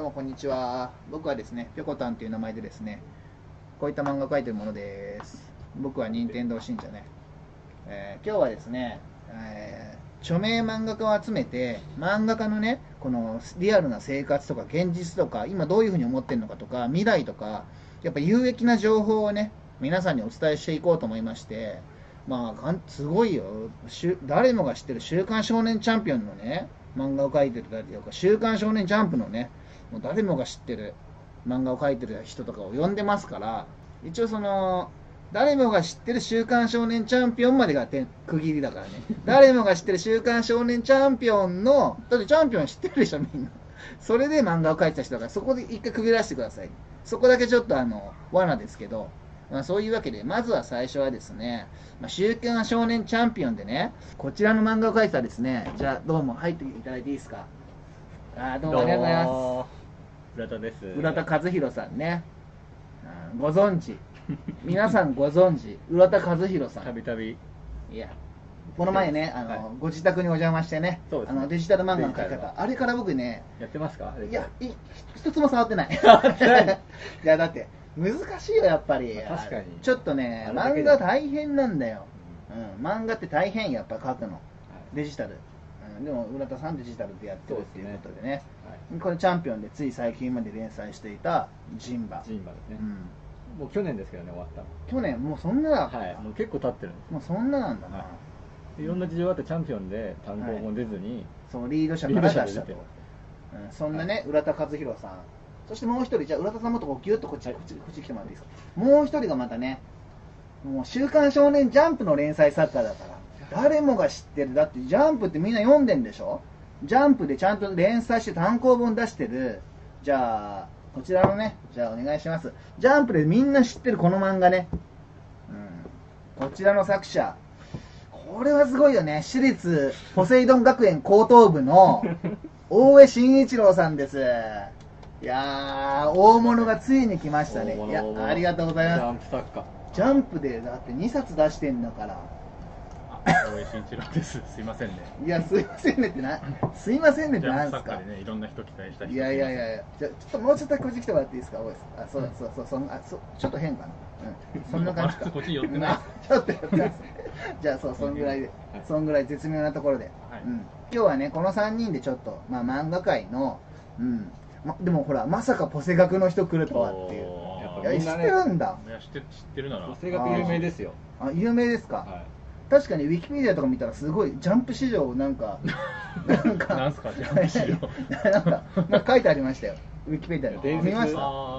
どうもこんにちは。僕はですね、ぴょこたんという名前でですね、こういった漫画を描いているものです。僕は任天堂信者ね。今日はですね、著名漫画家を集めて、漫画家のね、このリアルな生活とか現実とか、今どういうふうに思ってるのかとか、未来とか、やっぱ有益な情報をね、皆さんにお伝えしていこうと思いまして、すごいよ。誰もが知ってる週刊少年チャンピオンのね、漫画を描いてるとか、週刊少年ジャンプのね、もう誰もが知ってる漫画を描いてる人とかを呼んでますから、一応誰もが知ってる週刊少年チャンピオンまでが区切りだからね。誰もが知ってる週刊少年チャンピオンの、だってチャンピオン知ってるでしょ、みんな。それで漫画を描いてた人だから、そこで一回区切らせてください。そこだけちょっと罠ですけど、そういうわけで、まずは最初はですね、週刊少年チャンピオンでね、こちらの漫画を描いてたですね、じゃあどうも入っていただいていいですか。どうもありがとうございます。 浦田です。 浦田和弘さんね、ご存知、皆さんご存知、浦田和弘さん。 たびたび。 いや、この前ね、ご自宅にお邪魔してね、デジタル漫画の描き方、あれから僕ね、 やってますか？ いや、一つも触ってない。いや、だって、難しいよ、やっぱり。 確かに。 ちょっとね、漫画大変なんだよ。漫画って大変やっぱ描くの。デジタル。でも、浦田さんデジタルでやってるっていうことでね。これチャンピオンでつい最近まで連載していたジンバ。 ジンバですね。もう去年ですけどね、終わった。 去年、もうそんなだ。 はい、もう結構経ってるんです。 もうそんななんだな。 いろんな事情があってチャンピオンで単行本出ずに、 そう、リード者から出したと。そんなね、浦田和弘さん。そしてもう一人、じゃあ浦田さんもっとギュッとこっち来てもらっていいですか。もう一人がまたね、もう週刊少年ジャンプの連載作家だから、誰もが知ってる。だってジャンプってみんな読んでんでしょ。ジャンプでちゃんと連載して単行本出してる。じゃあ、こちらのね、じゃあお願いします。ジャンプでみんな知ってるこの漫画ね。こちらの作者。これはすごいよね。私立ポセイドン学園高等部の大江慎一郎さんです。いやー、大物がついに来ましたね。いや、ありがとうございます。 ジャンプ作家。 ジャンプでだって2冊出してんだから。 大江慎一郎です。すいませんね。 いや、すいませんねってすいませんねってなんですか。 ジャンプ作家でね、いろんな人期待した人。 いや、じゃあちょっともうちょっとこっち来てもらっていいですか、大江さん。ちょっと変かな。そんな感じか。 こっち寄ってない。 ちょっと寄ってます。じゃあそんぐらいで、そんぐらい絶妙なところで。今日はね、この3人でちょっと、漫画界の、でもほら、まさかポセ学の人来るとはっていう。いや、知ってるんだ。 いや、知ってるなら。 ポセ学有名ですよ。 有名ですか。確かにウィキペディアとか見たらすごいジャンプ史上なんなんすかジャンプ史上なんか書いてありましたよ。ウィキペディアで見ました。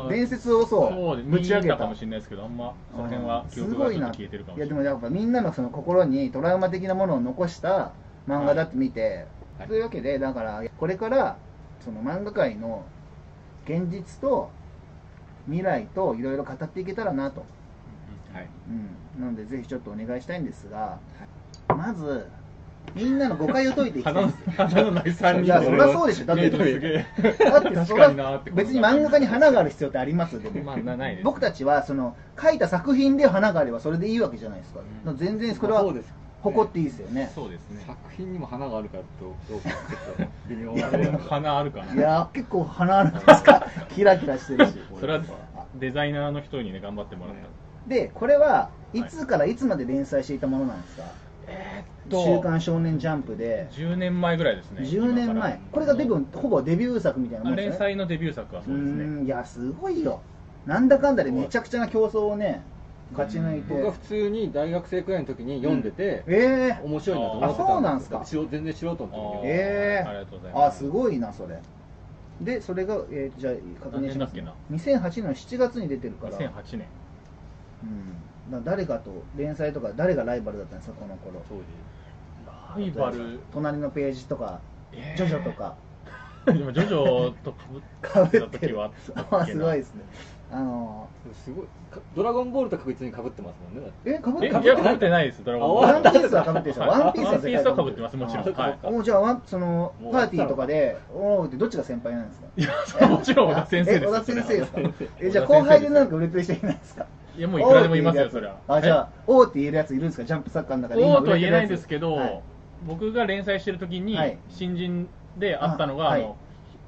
伝説をそうぶち上げたかもしれないですけど、あんまその辺は記憶が消えてるかもしれない。 いやでもやっぱみんなのその心にトラウマ的なものを残した漫画だって見て、というわけでだからこれからその漫画界の現実と未来といろいろ語っていけたらなと。なのでぜひちょっとお願いしたいんですが、まずみんなの誤解を解いていきたいんですよ。 花のない3人。 いや、そりゃそうでしょ。だって別に漫画家に花がある必要ってありますでも、僕たちはその書いた作品で花があればそれでいいわけじゃないですか。全然それは誇っていいですよね。 そうですね。 作品にも花があるからどうかちょっと微妙な。花あるかな。 いや、結構花あるんですか。キラキラしてるし。 それはデザイナーの人にね頑張ってもらった。 で、これはいつからいつまで連載していたものなんですか。週刊少年ジャンプで 10年前ぐらいですね。 10年前。これがほぼデビュー作みたいなもんですね。 連載のデビュー作はそうですね。 いや、すごいよ。なんだかんだでめちゃくちゃな競争をね勝ち抜いて。 僕は普通に大学生くらいの時に読んでて、面白いなと思ってたんですよ。 そうなんですか。 全然素人の時に。 ありがとうございます。 すごいなそれ。で、それがじゃあ確認します。2008年の7月に出てるから。 2008年。 誰かと連載とか誰がライバルだったんですかこの頃。 ライバル。 隣のページとかジョジョとか。 でもジョジョとかぶってた時はすごいですね。 すごいドラゴンボールと確実に被ってますもんね。 被ってないです。ドラゴンボール。 ワンピースは被ってるでしょ。ワンピースは被ってます。もちろん。 じゃあそのパーティーとかでってどっちが先輩なんですか。 いやもちろん小田先生です。 小田先生ですか。じゃあ後輩でなんか売れてる人いないですか。 いやもういくらでもいますよそれは。 じゃあ王って言えるやついるんですか。ジャンプ作家の中で。 王とは言えないんですけど、僕が連載してる時に新人であったのが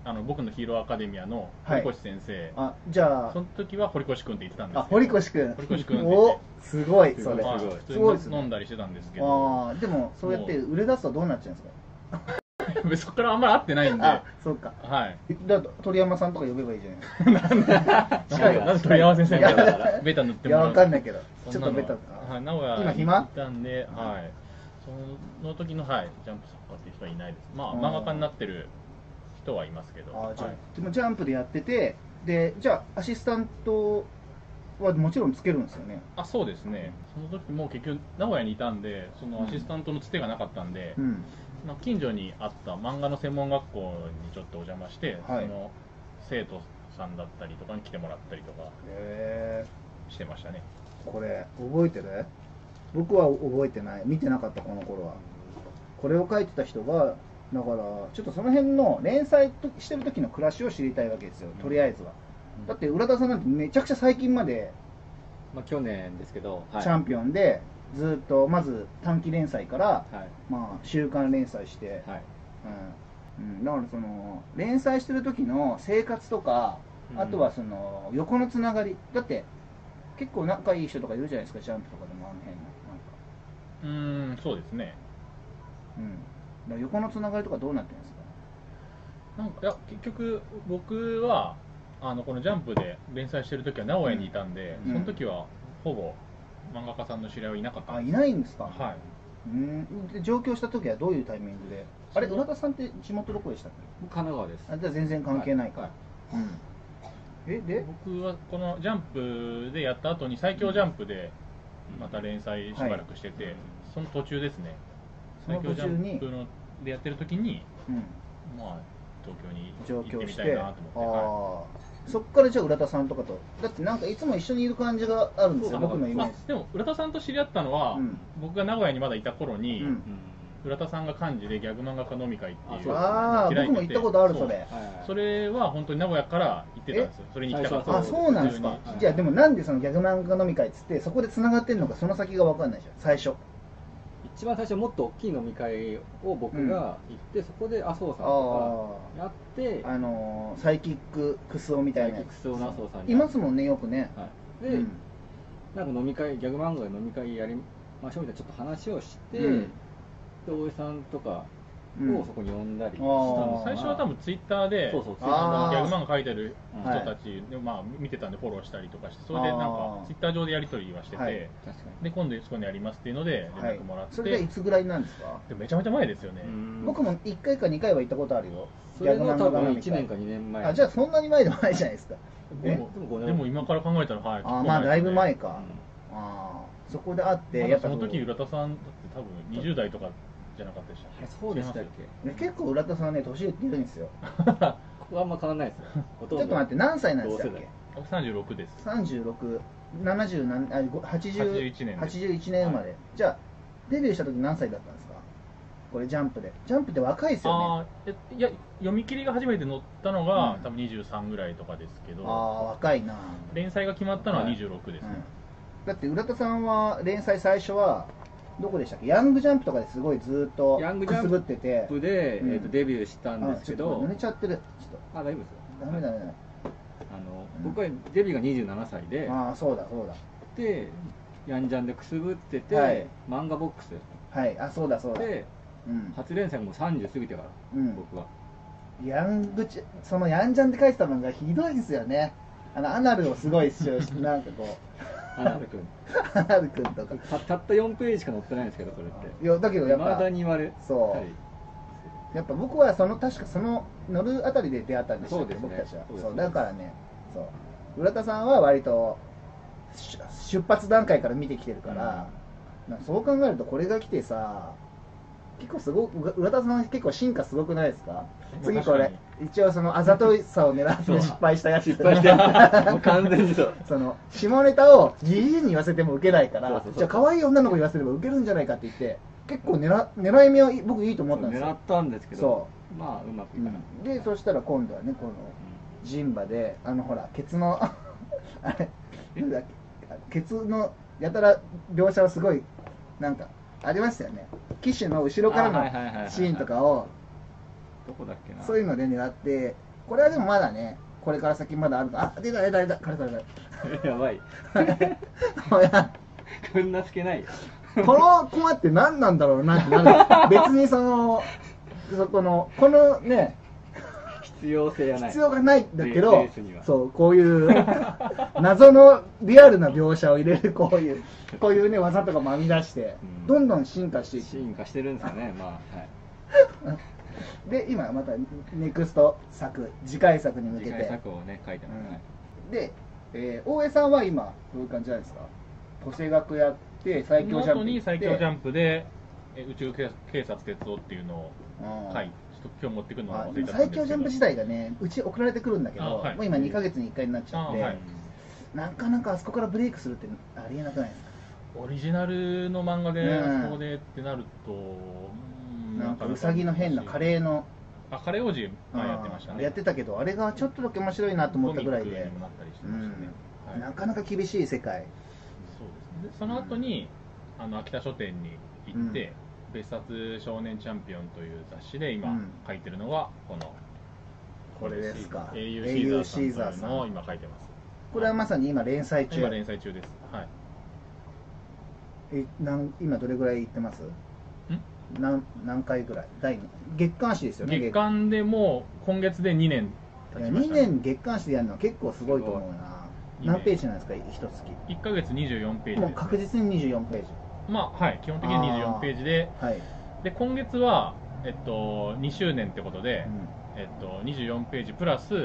僕のヒーローアカデミアの堀越先生、 あ、じゃあその時は堀越くんって言ってたんですけど、 堀越くん、 堀越くんって言ってお、すごいそれ、 はいすごい普通すごいですねに飲んだりしてたんですけど、 あーでもそうやって売れ出すとどうなっちゃうんですそこからあんまり会ってないんで、 か。あ、そうか。 はい。 だと鳥山さんとか呼べばいいじゃないですか。 なんで鳥山先生みたいなベタ塗っていや、 もらうわかんないけど、ちそんなのょっとベタか。 はい、名古屋に今暇行ったんで、はい。その時の、はい、ジャンプ作家っていう人はいないです。まあ、 うん漫画家になってる人はいますけど。 あ、じゃあはい、 でもジャンプでやってて、で、じゃあアシスタントはもちろんつけるんですよね。 あ、そうですね。その時もう結局名古屋にいたんで、そのアシスタントのつてがなかったんで、 うん。 まあ、近所にあった漫画の専門学校にちょっとお邪魔して、 はいその生徒さんだったりとかに来てもらったりとかへしてましたね。 これ覚えてる？僕は覚えてない、見てなかったこの頃は。これを書いてた人が、だからちょっとその辺の連載してる時の暮らしを知りたいわけですよ、とりあえずは。だって浦田さんなんてめちゃくちゃ最近までまあ去年ですけど、はい、 チャンピオンでずっとまず短期連載から、 はいまあ週刊連載して、 はいだからその連載してる時の生活とか、 うんあとはその横のつながりだって結構仲いい人とかいるじゃないですか、ジャンプとかでもあの辺のなんか、 そうですね。 だから横のつながりとかどうなってるんですか？ なんかいや結局僕はこのジャンプで連載してる時は名古屋にいたんで、 うんその時はほぼ漫画家さんの知り合いはいなかったあ、いんです。 ないんですか？ はい。 で上京した時はどういうタイミングで、あれその浦田さんって地元どこでしたっけ？ 僕神奈川です。 あ、じゃあ全然関係ないか、 はいで僕はこのジャンプでやった後に最強ジャンプでまた連載しばらくしてて、その途中ですね。 その途中に最強ジャンプのでやってる時に、 うん、 まあ東京に上行ってみ京したて、 いなと思って。 そっからじゃあ浦田さんとかと、だってなんかいつも一緒にいる感じがあるんですよ、僕のイメージ。 でも浦田さんと知り合ったのは、 うん僕が名古屋にまだいた頃に、 うん浦田さんが幹事でギャグ漫画家飲み会っていうああ、僕も行ったことある、それ。 それは本当に名古屋から行ってたんですよ。それに行きたかったあ、そうなんですか。じゃあでもなんでそのギャグ漫画飲み会っつってそこでつながってるのかその先が分かんないじゃん、最初。 一番最初もっと大きい飲み会を僕が行って、そこで麻生さんとかやって、 サイキッククスオみたいなやつ。 クスオの麻生さんにいますもんね、よくね。 はい、で、 うんなんか飲み会、ギャグ漫画で飲み会やりましょうみたいなちょっと話をして、 うんで大江さんとかうんをそこに呼んだりしたあの最初は多分ツイッターでそうそうあーギャグ漫画描いてる人はいたちで、まあ、見てたんでフォローしたりとかして、それでなんかツイッター上でやり取りはしてて、 はい確かで今度そこにやりますっていうので連絡もらって、 それがいつぐらいなんですか？ でめちゃめちゃ前ですよね。 に僕も1回か2回は行ったことあるよ。 それの多分飲み会 1年か2年前あ、じゃあそんなに前でもないじゃないですか。 でもでも今から考えたら、はい、 あ、まあだいぶ前か。 か。あーそこで会って、 まやっぱだその時浦田さんだって多分20代とかじゃなかったでしたっけ？ そうでしたっけね結構浦田さんね、年上っているんですよ。 ここはあんま変わらないですよちょっと待って、何歳なんでしたっ同世け？ 僕36です。 36、70何、あ、80 81年です 81年生まれ。じゃあ、デビューした時何歳だったんですか？これジャンプで。ジャンプって若いですよね。 いや読み切りが初めて載ったのが、 うん多分23ぐらいとかですけど、 ああ、若いな。 連載が決まったのははい 26ですね。 だって浦田さんは連載最初はどこでしたっけ？ヤングジャンプとかですごいずっとヤングジャンプくすぶってて、 で、 うんデビューしたんですけどあちょっと濡れちゃってる。ちょっあ大丈夫ですよとダメだね。 僕はデビューが27歳でああ、そうだそうだ。 でヤンジャンでくすぶってて、 はい漫画ボックスはい、あ、そうだそうだ。 でうん。 初連載も30過ぎてから、 うん僕はヤングチそのヤンジャンで書いてたのがひどいですよね。アナルをすごい主張して、なんかこアナル君う、アナル君とか。 たった4ページしか載ってないんですけどそれっていや、だけどやっ未ぱ、 だに言われそうはいやっぱ僕は確かその乗るあたりで出会ったんですよ、 そうですね僕たちは。 そうですそうだからね、そう浦田さんは割と出発段階から見てきてるから、なんかそう考えるとこれが来てさ、結構すごく浦田さん結構進化すごくないですか？次これ一応そのあざとさを狙って失敗したやつ失敗してもう完全にそうその下ネタをじじいに言わせてもウケないからそうそうそうじゃあ可愛い女の子に言わせればウケるんじゃないかって言って結構狙い目は僕いいと思ったんですよ。 狙ったんですけどそまあうまくいかなかっでそしたら今度はねこのジンバでほらケツのあれなんだっけケツのやたら描写はすごいなんかありましたよね。機種の後ろからのあはいはいはいはいシーンとかをどこだっけなそういうので狙ってこれはでもまだね、これから先まだあるあ、出た、カレやばい。 こんなつけないよ。 のコマって何なんだろうなってなる。別にこのね、 必要性はない。 必要がないんだけどレースには、 そう、こういう謎のリアルな描写を入れるこういうね、技とかも編み出して、どんどん進化していく。 進化してるんですよね、まあ、はい。 で、今またネクスト作、次回作に向けて。 次回作をね、書いてますね。 で、大江さんは今、どういう感じなんですか？都政学やって、最強ジャンプに最強ジャンプで、宇宙警察鉄道っていうのを、はい、ちょっと今日持ってくるのを忘れちゃったんですけど。 最強ジャンプ自体がね、うち送られてくるんだけど、 はい、 もう今2ヶ月に1回になっちゃって、 はい、 なかなかあそこからブレイクするってありえなくないですか？ オリジナルの漫画で、そこでってなると、 なんかウサギの変なカレーの、 カレー王子やってましたね。 やってたけど、あれがちょっとだけ面白いなと思ったぐらいで、なかなか厳しい世界。 そうですね。その後に秋田書店に行って、別冊少年チャンピオンという雑誌で今書いてるのがこれですか。 英雄シーザーさんの今書いてます。 これはまさに今連載中。 今連載中です。はい。 今どれぐらい行ってます？何回ぐらい？月刊誌ですよね。 月刊でもう今月で2年経ちました。 2年月刊誌でやるのは結構すごいと思うな。何ページなんですか、一月 ？1ヶ月24ページ。 もう確実に24ページ。 まあはい、基本的に24ページで、で今月は2周年ってことで、24ページプラス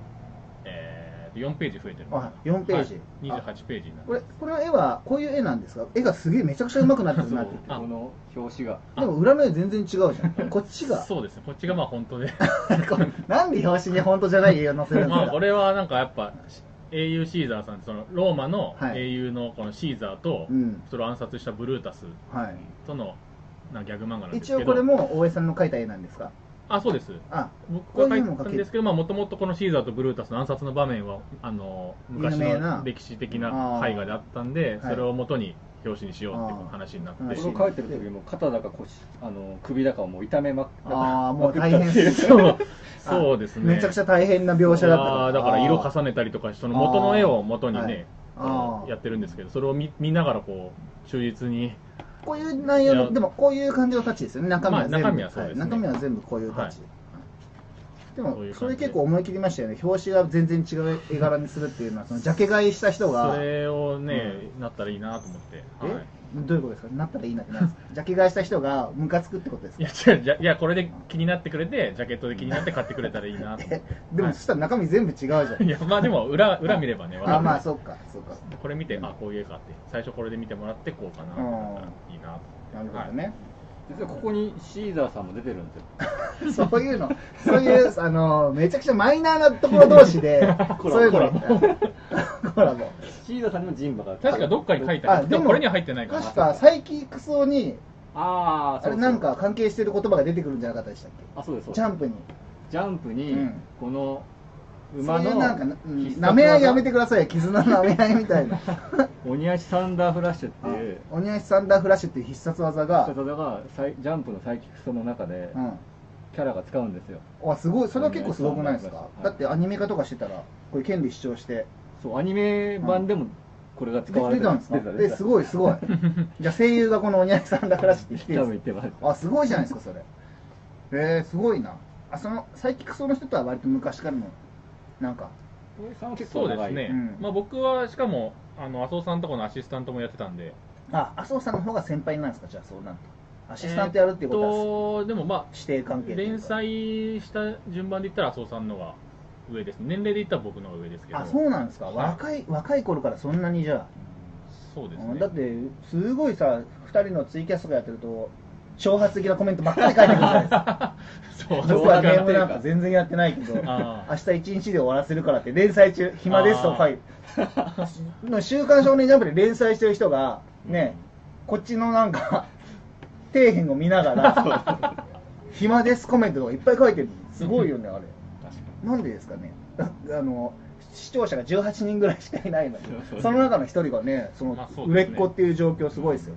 4ページ増えてる。 4ページ、 28ページになる。 これは絵はこういう絵なんですか？絵がすげえめちゃくちゃ上手くなってるなってこの表紙が。 でも裏の絵全然違うじゃん。こっちがそうですね、こっちがまあ本当でなんで表紙に本当じゃない絵を載せるんですか？ これはなんかやっぱ英雄シーザーさんってそのローマの英雄のこのシーザーとそれを暗殺したブルータスとのギャグ漫画なんですけど、 一応これも大江さんの描いた絵なんですか？ そうです。僕が描いたんですけど、もともとこのシーザーとブルータスの暗殺の場面は昔の歴史的な絵画であったんで、それを元に表紙にしようっていう話になって、 それを描いてる時も肩だか首だかをもう痛めまくった。 もう大変ですよ。 そうですね。 めちゃくちゃ大変な描写だった。 だから色重ねたりとか、その元の絵を元にねやってるんですけど、それを見ながらこう忠実に。 こういう内容でもこういう感じのタッチですよね。中身は全部、 中身はそうですね。 中身は全部こういうタッチ。でもそれ結構思い切りましたよね。表紙が全然違う絵柄にするっていうのは、そのジャケ買いした人がそれをねなったらいいなと思って。 どういうことですか？なったらいいなってなんですか？ジャケ買いした人がムカつくってことですか？ いやこれで気になってくれて、ジャケットで気になって買ってくれたらいいなと。 でもそしたら中身全部違うじゃん。 いやまあでも裏見ればね。 まあそうか。 これ見てこういう絵かって、最初これで見てもらってこうかなと思ったらいいなと。 なるほどね。 実はここにシーザーさんも出てるんですよ。そういうめちゃくちゃマイナーなところ同士でそういうのコラボ。シーザーさんにもジンバが確かどっかに書いてある。でもこれには入ってないから。 確かサイキックスオにあれなんか関係してる言葉が出てくるんじゃなかったでしたっけ？ そうです。 ジャンプにこの馬のなんか舐め合いやめてください。絆の舐め合いみたいな。 鬼足サンダーフラッシュっていう鬼足サンダーフラッシュっていう必殺技がジャンプのサイキックスの中でキャラが使うんですよ。 すごい。それは結構すごくないですか？だってアニメ化とかしてたらこれ権利主張して、 アニメ版でもこれが使われてたんですか？ すごいじゃあ声優がこの鬼足サンダーフラッシュって言ってるんですか？すごいじゃないですかそれ。すごいな。そのサイキックスの人とは割と昔からのなんかそうですね。僕はしかも麻生さんとこのアシスタントもやってたんで。 麻生さんの方が先輩なんですか？じゃあそうなんとアシスタントやるっていうことはでも指定関係連載した順番で言ったら麻生さんの方が上です。年齢で言ったら僕の方が上ですけど。 そうなんですか？若い頃からそんなにじゃあ。 そうですね。 だってすごいさ、2人のツイキャスとかやってると挑発的なコメントばっかり書いてくるじゃないですか。僕はゲームなんか全然やってないけど、明日1日で終わらせるからって連載中暇ですと書いて、週刊少年ジャンプで連載してる人がね、こっちのなんか底辺を見ながら暇ですコメントとかいっぱい書いてる。すごいよねあれ。なんでですかね。視聴者が18人ぐらいしかいないのに、その中の1人がね、その売れっ子っていう状況すごいですよね。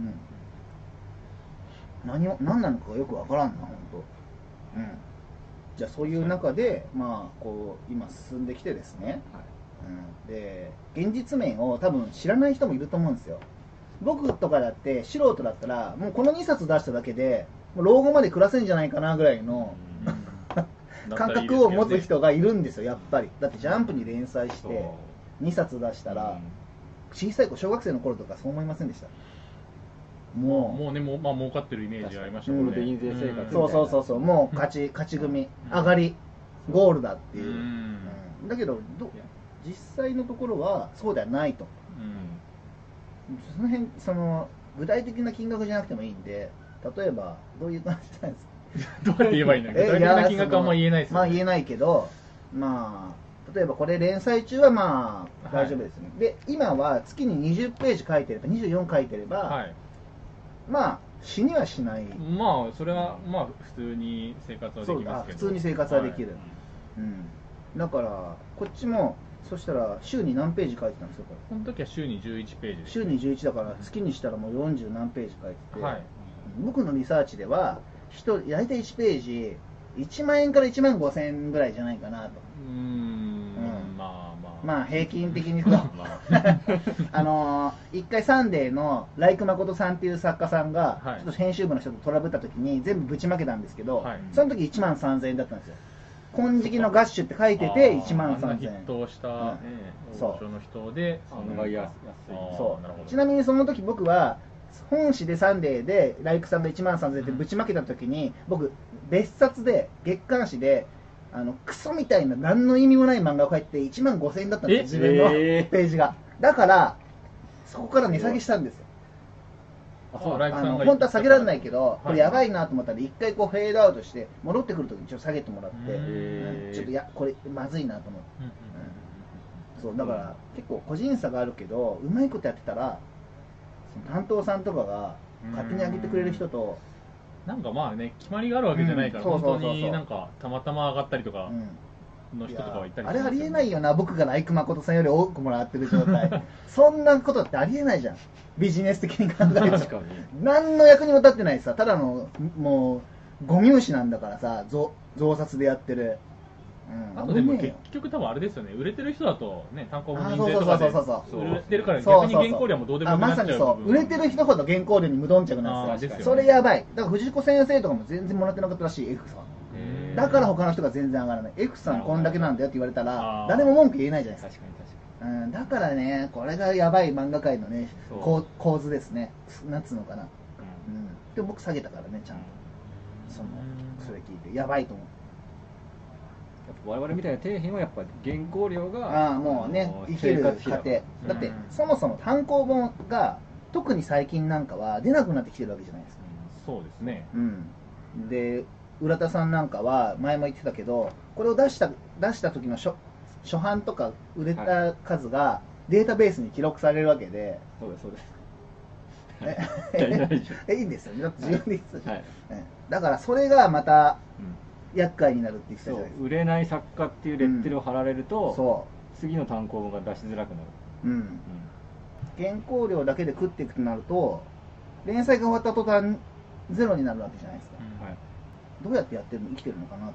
何なのかよくわからんな、本当。 じゃあそういう中で、まあ、こう今進んできてですね、で現実面を多分知らない人もいると思うんですよ。僕とかだって素人だったらもうこの2冊出しただけでもう老後まで暮らせんじゃないかなぐらいの感覚を持つ人がいるんですよ、やっぱり。だってジャンプに連載して2冊出したら、小さい子小学生の頃とかそう思いませんでした？ もうね、まあ儲かってるイメージありましたもんね。 印税生活、 そう、もう勝ち組、上がりゴールだっていう、だけど実際のところはそうではないと、その辺具体的な金額じゃなくてもいいんで、例えばどういう感じなんですか？ どうやって言えばいいんだっけ？具体的な金額はあんま言えないですよね。 まあ言えないけど、まあ例えばこれ連載中はまあ大丈夫ですね、で今は月に20ページ書いてれば24書いてれば、まあ死にはしない。 まあそれはまあ普通に生活はできますけど。 普通に生活はできる、だからこっちもそしたら週に何ページ書いてたんですよ、これ。 この時は週に11ページです。 週に11だから月にしたらもう40何ページ書いてて、僕のリサーチでは大体1ページ1万円から1万5千円ぐらいじゃないかなと。まあ平均的に言うと一回サンデーのライク誠さんっていう作家さんがちょっと編集部の人とトラブった時に全部ぶちまけたんですけど、その時1万3000円だったんですよ。金色のガッシュって書いてて1万3000円。 ヒットした大御所の人でちなみにその時僕は本誌でサンデーでライクさんが1万3000円ってぶちまけた時に、僕別冊で月刊誌でクソみたいな何の意味もない漫画を書いて1万5000円だったんですよ、自分のページが。だからそこから値下げしたんですよ。本当は下げられないけど、これやばいなと思ったら一回こうフェードアウトして戻ってくるときにちょっと下げてもらって、ちょっとこれまずいなと思って、そうだから結構個人差があるけど、うまいことやってたらその担当さんとかが勝手に上げてくれる人と、 なんかまあね、決まりがあるわけじゃないから、本当になんかたまたま上がったりとかの人とかはいたり、 あれありえないよな、僕がライク誠さんより多くもらってる状態そんなことってありえないじゃん、ビジネス的に考えると。何の役にも立ってないさ、ただのもうゴミ虫なんだからさ、増刷でやってる。 あとでも結局多分あれですよね、売れてる人だとね、単行本印税とかで売れてるから逆に原稿料もどうでもよくなっちゃう。 まさにそう、売れてる人ほど原稿料に無頓着なんですよ。それやばい。だから藤子先生とかも全然もらってなかったらしい、F さん。だから他の人が全然上がらない。F さんこんだけなんだよって言われたら誰も文句言えないじゃないですか。だからね、これがやばい漫画界のね構図ですね。なんつうのかな。で僕下げたからね、ちゃんとそれ聞いてやばいと思う。 我々みたいな底辺はやっぱり原稿料がもうね、生きる過程だってそもそも単行本が特に最近なんかは出なくなってきてるわけじゃないですか。 そうですね。 で浦田さんなんかは前も言ってたけど、これを出した時の初版とか売れた数がデータベースに記録されるわけで。 そうですそうですいいんですよね、だって自分で言ってたじゃん。だからそれがまた厄介になるって言ってたじゃないですか。 売れない作家っていうレッテルを貼られると、次の単行本が出しづらくなる。 原稿料だけで食っていくとなると、連載が終わった途端ゼロになるわけじゃないですか。どうやってやってるの、生きてるのか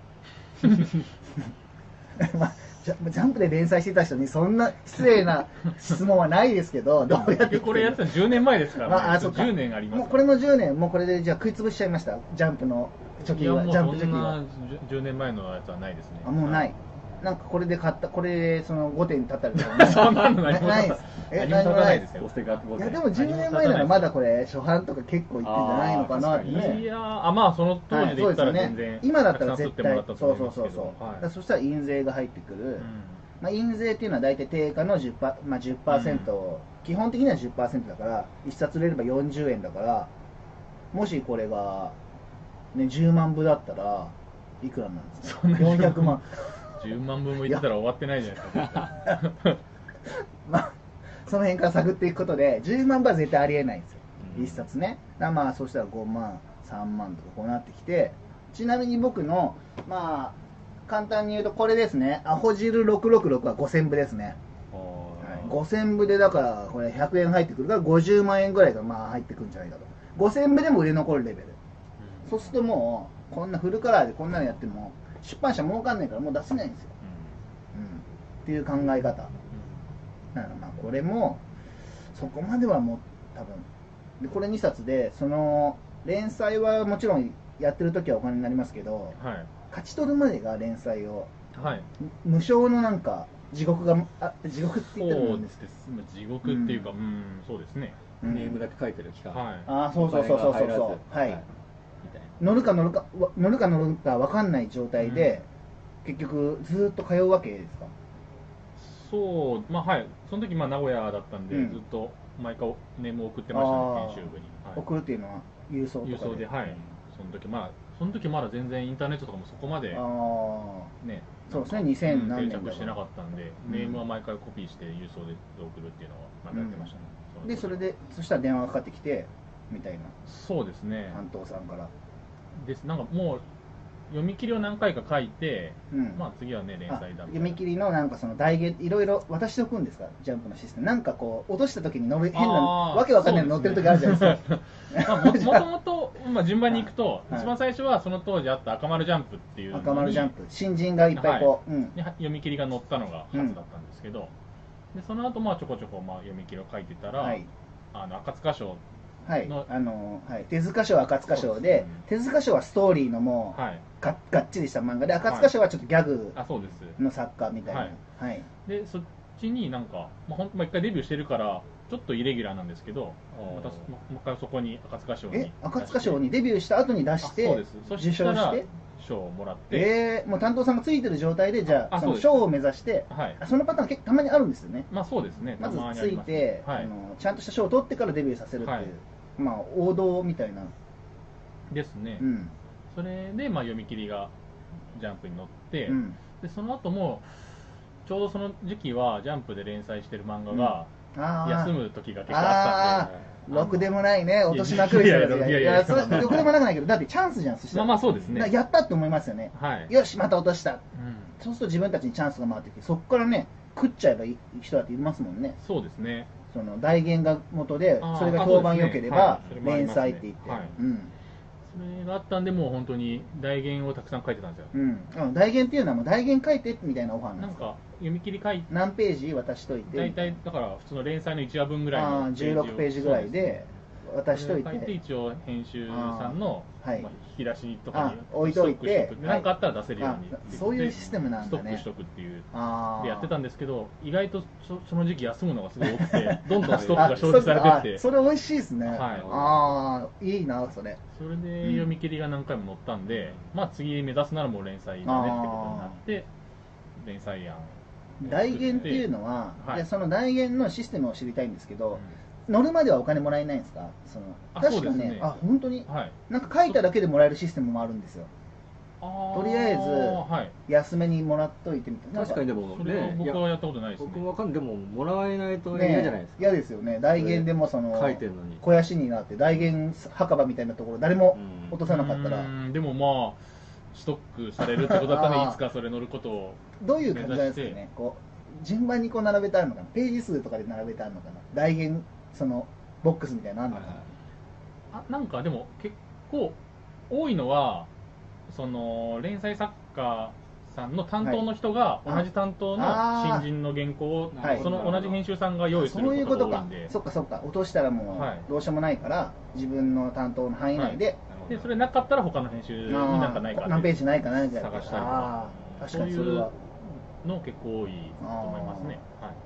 なまあジャンプで連載してた人にそんな失礼な質問はないですけど、どうやってこれやったら10年前ですからね。10年あります。 もうこれの10年、もうこれでじゃあ食いつぶしちゃいました、ジャンプの貯金は。ジャンプ貯金は 10年前のやつはないですね。 もうない。なんかこれで買った、これその5点立ったりとかそんなのないです。何もないですよ。いやでも10年前ならまだこれ初版とか結構いってんじゃないのかなってね。 いやまあその当時で言ったら全然今だったら絶対そうそしたら印税が入ってくる。印税っていうのは大体定価の 10%、基本的には 10% だから1冊売れれば40円だから、もしこれがね10万部だったらいくらなんですか。400万。 10万分も言ってたら終わってないじゃないですかまあその辺から探っていくことで10万部は絶対ありえないんですよ、1冊ね。まあそうしたら5万3万とかこうなってきて、ちなみに僕のまあ簡単に言うとこれですね、アホ汁666は5000部ですね。5000部でだからこれ100円入ってくるから50万円ぐらいがまあ入ってくるんじゃないかと。5000部でも売れ残るレベル。そうするともうこんなフルカラーでこんなのやっても出版社儲かんないからもう出せないんですよ、っていう考え方だからまあこれもそこまではもう多分でこれ2冊でその連載はもちろんやってる時はお金になりますけど、勝ち取るまでが連載を、無償のなんか地獄地獄って言ってもいいんですけど、 地獄っていうか、そうですね、 ネームだけ書いてる期間、 そうはい乗るか分かんない状態で、結局ずっと通うわけですか？ そう、まあはい、その時名古屋だったんで、ずっと毎回ネームを送ってましたね、編集部に。 送るっていうのは郵送とかで？ 郵送で、はい。その時まだ全然インターネットとかもそこまでね、 そうですね、2000何年定着してなかったんで、ネームは毎回コピーして郵送で送るっていうのはまだやってましたね。 でそしたら電話がかかってきてみたいな。そうですね。 担当さんからです。なんかもう読み切りを何回か書いて、まあ次はね連載だ。 読み切りのなんかその代言いろいろ渡しておくんですか？ジャンプのシステム。なんかこう落とした時に変なわけわかんないの乗ってる時あるじゃないですか。 もともと順番に行くと、一番最初はその当時あった赤丸ジャンプっていう赤丸ジャンプ新人がいっぱいこう読み切りが載ったのが初だったんですけど、でその後ちょこちょこ読み切りを書いてたら、赤塚賞手塚賞は赤塚賞で、手塚賞はストーリーのもうがっちりした漫画で、赤塚賞はちょっとギャグの作家みたいな。 でそっちになんか一回デビューしてるからちょっとイレギュラーなんですけど、またもう一回そこに赤塚賞に赤塚賞にデビューした後に出して受賞して賞をもらって、 もう担当さんがついてる状態でじゃあその賞を目指して、そのパターン結構たまにあるんですよね。 そうですね。 まずついてちゃんとした賞を取ってからデビューさせるっていう王道みたいなですね。それで読み切りがジャンプに載って、でその後もちょうどその時期はジャンプで連載してる漫画が休む時が結構あったんで。 ろくでもないね、落としまくる人たち。いや、それろくでもなくないけど、だってチャンスじゃん、そしたら。 そうですね。 やったって思いますよね。よし、また落とした。そうすると自分たちにチャンスが回ってきて、そこからね、食っちゃえばいい人だっていますもんね。 そうですね。 その代言が元で、それが評判良ければ、連載って言って。 それがあったんで、もう本当に代言をたくさん書いてたんですよ。代言っていうのはもう代言書いてみたいなオファーなんですか？ なんか読み切り書いて何ページ渡しといて、 大体だから普通の連載の1話分ぐらいの 16ページぐらいで渡しといて、 一応編集さんの引き出しとかに置いといて、 何かあったら出せるように、 そういうシステムなんだね。 ストックしとくっていうでやってたんですけど、意外とその時期休むのがすごい多くて、どんどんストックが消費されてって、 それ美味しいですね。いいなそれ。 それで読み切りが何回も載ったんで、次目指すならもう連載だねってことになって、連載案。 代言っていうのは、その代言のシステムを知りたいんですけど、乗るまではお金もらえないんですか？確かね、本当に、なんか書いただけでもらえるシステムもあるんですよ。とりあえず安めにもらっといてみたいな。 確かにでもね、 僕はやったことないですね。 僕わかんない。でももらえないと嫌じゃないですか。 嫌ですよね。代言でもその書いてるのに肥やしになって代言墓場みたいなところ誰も落とさなかったら。 でもストックされるってことだったらいつかそれ乗ることをどういう感じなんですかね。順番に並べてあるのかな、ページ数とかで並べてあるのかな、代言そのボックスみたいなのあるのかな。 なんかでも結構多いのはその連載作家さんの担当の人が同じ担当の新人の原稿をその同じ編集さんが用意することが多いんで、 そっか落としたらもうどうしようもないから自分の担当の範囲内で、 それなかったら他の編集になんかないか何ページないかなみたいな探したりとか、 確かにそれはの結構多いと思いますね。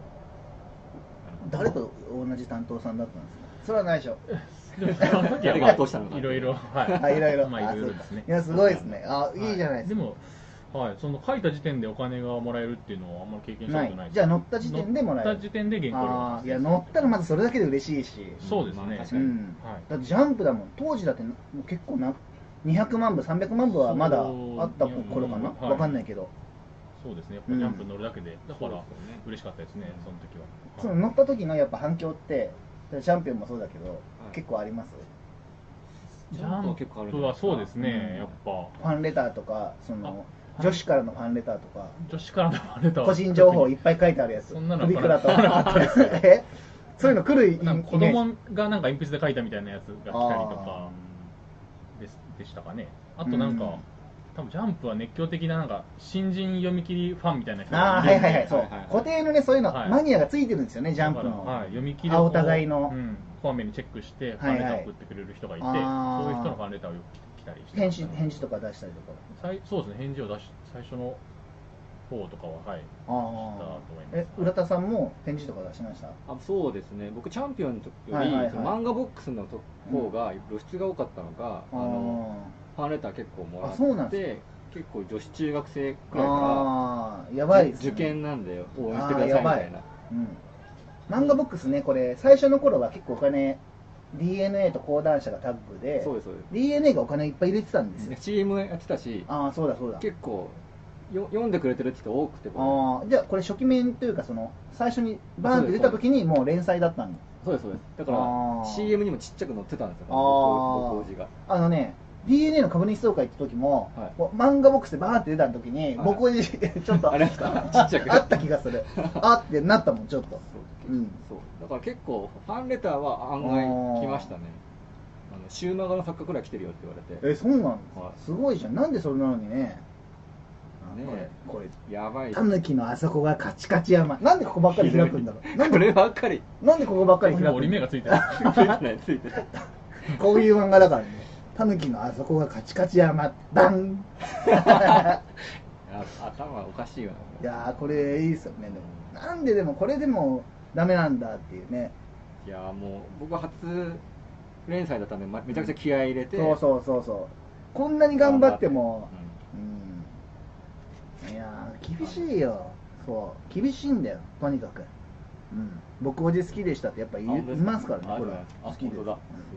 誰と同じ担当さんだったんですか？それはないでしょ。 誰がどうしたのか。 いろいろ、 いろいろですね。 いやすごいですね。いいじゃないですか。 でもその書いた時点でお金がもらえるっていうのはあんまり経験したことない。 じゃあ乗った時点でもらえる。 乗った時点で原稿料。 いや乗ったらまずそれだけで嬉しいし。 そうですね。 だってジャンプだもん。当時だって結構200万部300万部はまだあった頃かな。わかんないけど。 そうですね。やっぱジャンプ乗るだけで、だから嬉しかったですね。その時は。 その乗った時のやっぱ反響ってチャンピオンもそうだけど結構あります？ ジャンプはそうですね。やっぱファンレターとかその女子からのファンレターとか、 女子からのファンレター、 個人情報いっぱい書いてあるやつ、 そんなの首くらとそういうの来る。 子供がなんか鉛筆で書いたみたいなやつが来たりとかでしたかね。あとなんか多分ジャンプは熱狂的ななんか新人読み切りファンみたいな人ああ、 がいるんで、 はいはいはい、そう固定のね、そういうの、マニアがついてるんですよね、ジャンプの。 はい、読み切りをお互いのこまめにチェックしてファンレターを送ってくれる人がいて、そういう人のファンレターをよく来たりして、 返事とか出したりとか。 そうですね、返事を最初の方とかは、はい、したと思います。 浦田さんも返事とか出しました？ そうですね、僕チャンピオンの時より、漫画ボックスの方が露出が多かったのが、ファンレター結構もらって、結構女子中学生くらいからやばいですね、 受験なんで応援してくださいみたいな。 漫画ボックスね、これ最初の頃は結構お金 DNA と講談社がタッグで、DNA がお金いっぱい入れてたんですよ。 CM やってたし、 そうだそうだ、 結構読んでくれてるって人多くて、 じゃあこれ初期面というか、その最初にバーンって出た時にもう連載だったんだ。 そうですそうです。だから CM にもちっちゃく載ってたんですよ、ご教授が。 ね、DNA の株主総会って時も、漫画ボックスでバーンって出た時に、僕はちょっとあった気がする。あってなったもん、ちょっと。 だから結構ファンレターは案外来ましたね。シューマガの作家くらい来てるよって言われて。 そうなの？すごいじゃん。なんでそれなのにね。これやばい。タヌキのあそこがカチカチ山。なんでここばっかり開くんだろう。 こればっかり。 なんでここばっかり開くの？ 折り目がついてる。 ついてる。 こういう漫画だからね。タヌキのあそこがカチカチ山。バン。 頭おかしいよな。いやー、これいいですよね。でもなんででもこれでもダメなんだっていうね。 いやー、もう僕は初連載だったんでめちゃくちゃ気合い入れて。 そう。こんなに頑張っても。いやー、厳しいよ。厳しいんだよ、とにかく。僕おじ好きでしたってやっぱいますからね、これ好きです。すごい。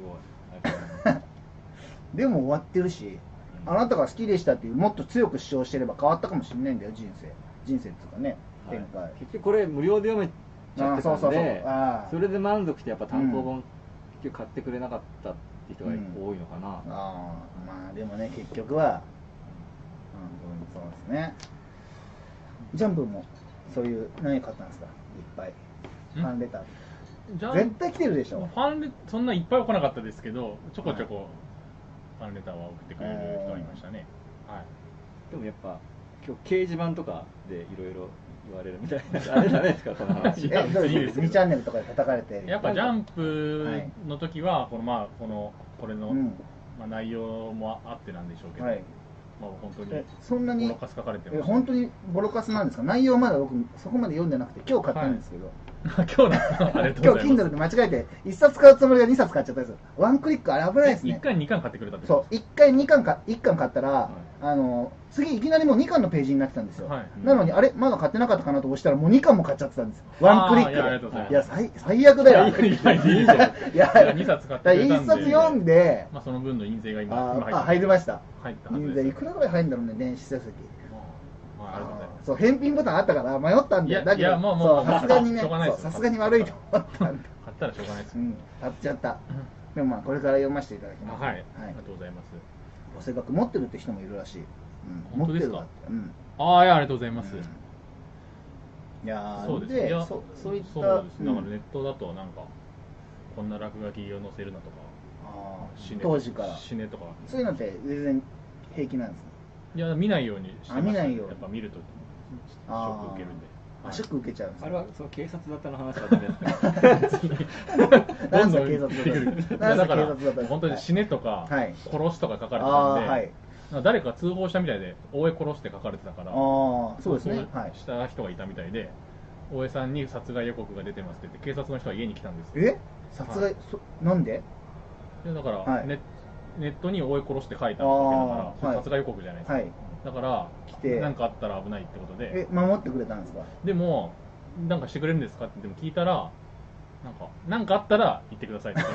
でも終わってるし、あなたが好きでしたっていうもっと強く主張してれば変わったかもしれないんだよ、人生っていうかね、展開。 結局これ無料で読めちゃってたんで、それで満足してやっぱ単行本結局買ってくれなかったって人が多いのかな。 まあでもね、結局はそうですね。ジャンプもそういう何買ったんですか？いっぱいファンレター絶対来てるでしょ。 そんないっぱいは来なかったですけど、ちょこちょこファンレターは送ってくれる人がいましたね。 でもやっぱ今日掲示板とかでいろいろ言われるみたいな、あれじゃないですか、この話。 2チャンネルとかで叩かれて。 やっぱジャンプの時はこれの内容もあってなんでしょうけど、本当にそんなにボロカス書かれてます。 本当にボロカスなんですか？内容まだ僕そこまで読んでなくて今日買ったんですけど、 今日 Kindle で間違えて1冊買うつもりが2冊買っちゃったんですよ。ワンクリックあれ危ないですね。 1回2巻買ってくれたってそう、1回1巻買ったら、次いきなりもう2巻のページになってたんですよ。なのにあれまだ買ってなかったかなと押したらもう2巻も買っちゃってたんですよ。ワンクリックで。いや最悪だよ。いや 2冊買ってくれたんで、 1冊読んで、 その分の印税が今入りました。 印税いくらぐらい入るんだろうね、電子書籍。そう返品ボタンあったから迷ったんだよ。だけどさすがにね、さすがに悪いと思ったんで買ったらしょうがないです。 買っちゃった。でもこれから読ませていただきます。 ありがとうございます。 ご性格持ってるって人もいるらしい。 本当ですか？ありがとうございます。 いやそうですね。 そういった、 だからネットだとなんかこんな落書きを載せるなとか、 当時から死ねとか、 そういうのって全然平気なんですか？ いや、見ないようにしてました。やっぱ見るとショック受けるんで。 ショック受けちゃうんですか？ あれはそう警察だったの話はダメですか？ どんどん警察だから本当に死ねとか殺すとか書かれてたんで、誰か通報したみたいで大江殺して書かれてたから、 そうですね。 した人がいたみたいで、大江さんに殺害予告が出てますって言って警察の人が家に来たんですよ。 殺害なんで？ だからネットに大江殺して書いたわけだから殺害予告じゃないですか。だから何かあったら危ないってことで。 守ってくれたんですか？ でも何かしてくれるんですかってでも聞いたら、なんかあったら言ってくださいって。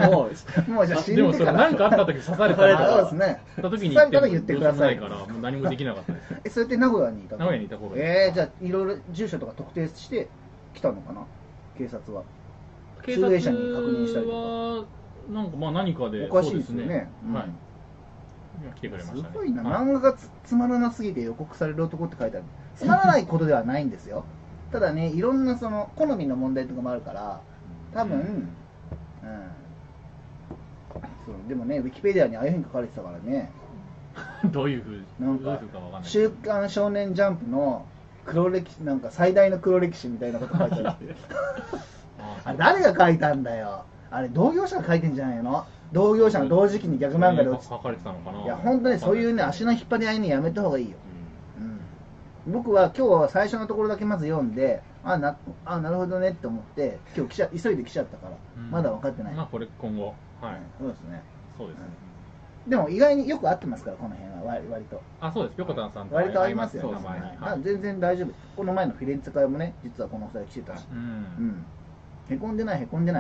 もうじゃあ死んでから。 でもそれ何かあった時刺されたりとかした時に言ってくださいからもう何もできなかったです。 それって名古屋にいた？ 名古屋にいた頃。 じゃあいろいろ住所とか特定して来たのかな、警察は。 警察はなんか何かでおかしいですよね。 来てくれましたね。 すごいな、漫画がつまらなすぎて予告される男って書いてある。つまらないことではないんですよ。ただね、いろんなその好みの問題とかもあるから多分、そうでもね、ウィキペディアにああいうふうに書かれてたからね。 どういうふうなんかかわかんない。 週刊少年ジャンプの黒歴史、なんか最大の黒歴史みたいなこと書いてあるあれ誰が書いたんだよ。あれ同業者が書いてんじゃないの。同業者が同時期に逆漫画で書かれてたのかな。 いや本当にそういうね足の引っ張り合いにやめた方がいいよ、僕は今日は最初のところだけまず読んでなるほどねって思って今日急いで来ちゃったから、まだ分かってない。 まあこれ今後そうですね。 そうですね。 でも意外によく合ってますからこの辺は割と。 そうです。ぴょこたんさんと割と合いますよね。全然大丈夫。この前のフィレンツェ会もね実はこの2人来てたし、へこんでない。へこんでない。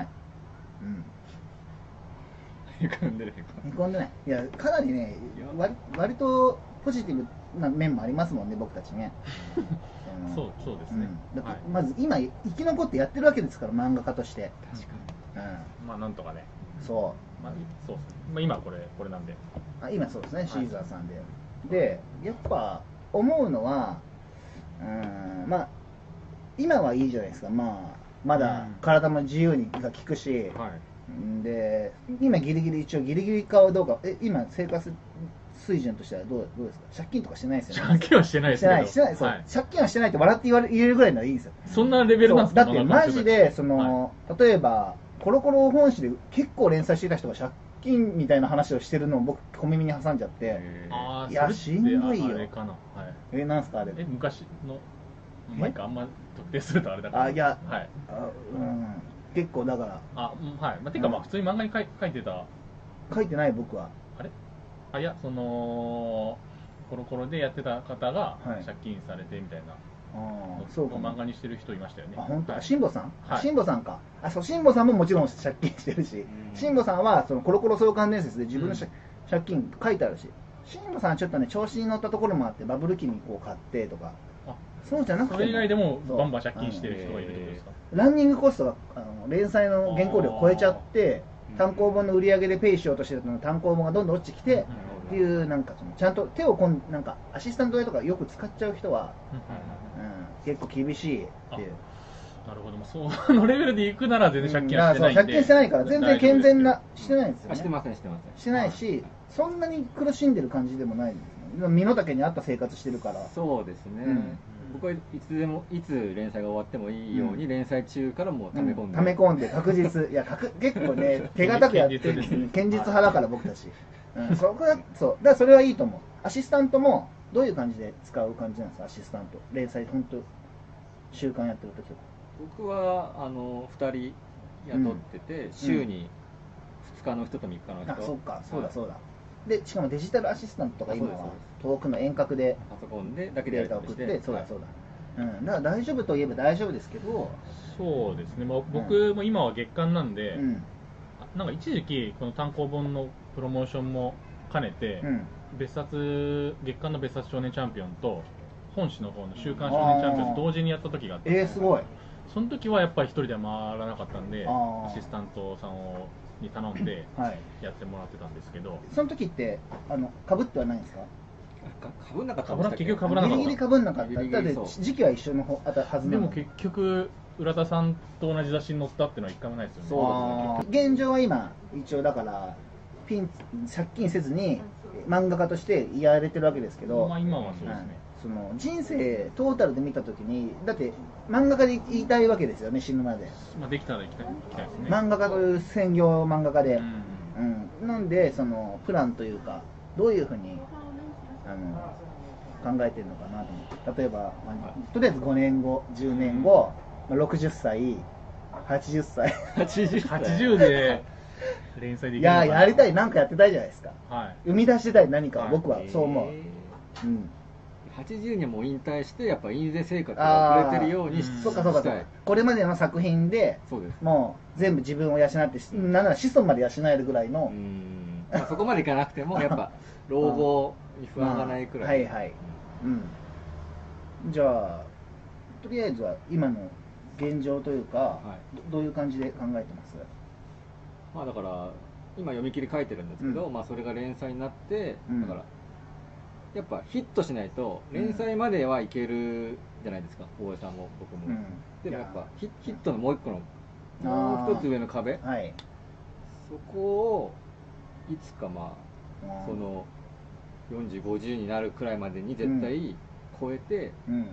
いやかなりね割とポジティブな面もありますもんね僕たちね。 そうですね。 だってまず今生き残ってやってるわけですから漫画家として。 確かに。まあなんとかね。 そうですね。まあ今これなんで。 今そうですねシーザーさんで。でやっぱ思うのはまあ今はいいじゃないですか。まだ体も自由にが利くし。で今ギリギリかどうか今生活水準としてはどうですか。借金とかしてないですよね。 借金はしてないですけど。 借金はしてないって笑って言えるぐらいならいいんですよ。 そんなレベルなんですか。 だってマジで例えばコロコロ本誌で結構連載してた人が借金みたいな話をしてるのを僕小耳に挟んじゃって、いやしんどいよ。なんすかあれ。 昔のあんま特定するとあれだから。 結構だからてか普通に漫画に書いてた。 書いてない僕は。 いやコロコロでやってた方が借金されてみたいな。そうか漫画にしてる人いましたよね。 本当。辛坊さん？辛坊さんか。そう辛坊さんももちろん借金してるし、辛坊さんはそのコロコロ創刊伝説で自分の借金書いてあるし、辛坊さんはちょっとね調子に乗ったところもあってバブル期にこう買ってとか。そうじゃなくてそれ以外でもバンバン借金してる人がいるってことですか。 ランニングコストが連載の原稿料を超えちゃって単行本の売り上げでペイしようとしてたの単行本がどんどん落ちてきてっていうなんかちゃんと手をなんかアシスタントとかよく使っちゃう人は結構厳しいっていう。 なるほど。そのレベルで行くなら全然借金はしてないんで。 借金してないから全然健全なしてないんですよね。 してません。 してないしそんなに苦しんでる感じでもないんですね。身の丈に合った生活してるから。 そうですね。僕はいつ連載が終わってもいいように連載中からも溜め込んで確実。いや結構ね手堅くやってる堅実派だから僕たち。だからそれはいいと思う。アシスタントもどういう感じで使う感じなんですか。アシスタント連載本当週刊やってる時は。 僕は2人雇ってて週に2日の人と3日の人。 そうだ。でしかもデジタルアシスタントとか今は遠くの遠隔でパソコンでだけでデータを送って。そうだ。だから大丈夫といえば大丈夫ですけど。 そうですね。僕も今は月刊なんで、なんか一時期この単行本のプロモーションも兼ねて、月刊の別冊少年チャンピオンと本誌の方の週刊少年チャンピオン同時にやった時があって、 すごい。 その時はやっぱり一人では回らなかったんでアシスタントさんに頼んでやってもらってたんですけど、 その時って被ってはないんですか。 被んなかった。 結局被らなかった。 ギリギリ被んなかった。だって時期は一緒のはずなの。 でも結局浦田さんと同じ雑誌に載ったっていうのは一回もないですよね。 そうですね。現状は今一応だから借金せずに漫画家としてやれてるわけですけど、 今はそうですね。 その人生トータルで見たときにだって漫画家で言いたいわけですよね。死ぬまで。 できたら行きたいですね。 漫画家という専業漫画家で、なんでそのプランというかどういうふうに考えてるのかなと思って。例えば、とりあえず5年後10年後、60歳80歳 80で連載できるのかな。 いややりたい。なんかやってたいじゃないですか。生み出してたい何か。僕はそう思う。 80年も引退してやっぱ印税生活が遅れてるようにそうかこれまでの作品でもう全部自分を養ってなんなら子孫まで養えるぐらいのそこまでいかなくてもやっぱ老後に不安がないくらい。 じゃあとりあえずは今の現状というかどういう感じで考えてます？ だから今読み切り書いてるんですけど、それが連載になってだからやっぱヒットしないと連載まではいけるじゃないですか、大江さんも僕も。でもやっぱヒットのもう一個のもう一つ上の壁、そこをいつかその 40、50になるくらいまでに絶対超えて、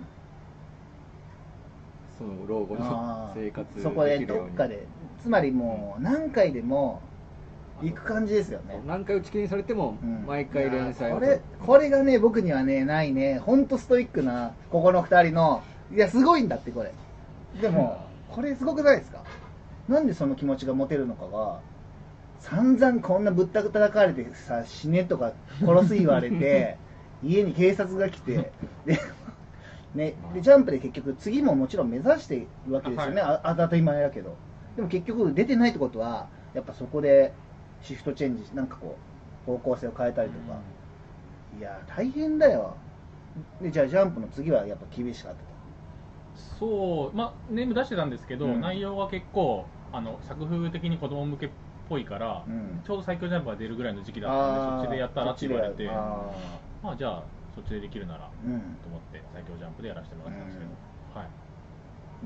その老後の生活できるように、 そこでどっかで、つまりもう何回でも行く感じですよね。 何回打ち切りにされても毎回連載を、 これがね僕にはねないね、ほんとストイックなここの2人の、いやすごいんだってこれ。でもこれすごくないですか。なんでその気持ちが持てるのかが、散々こんなぶったく叩かれてさ、死ねとか殺す言われて家に警察が来てでね、でジャンプで結局次ももちろん目指しているわけですよね、当たり前だけど。でも結局出てないってことはやっぱそこでシフトチェンジ、なんかこう方向性を変えたりとか、いや大変だよ。でじゃあジャンプの次はやっぱ厳しかったと。 そうまあネーム出してたんですけど、内容は結構作風的に子供向けっぽいから、ちょうど最強ジャンプが出るぐらいの時期だったんで、そっちでやったらって言われて、まあじゃあそっちでできるならと思って最強ジャンプでやらせてもらったんですけど、はい。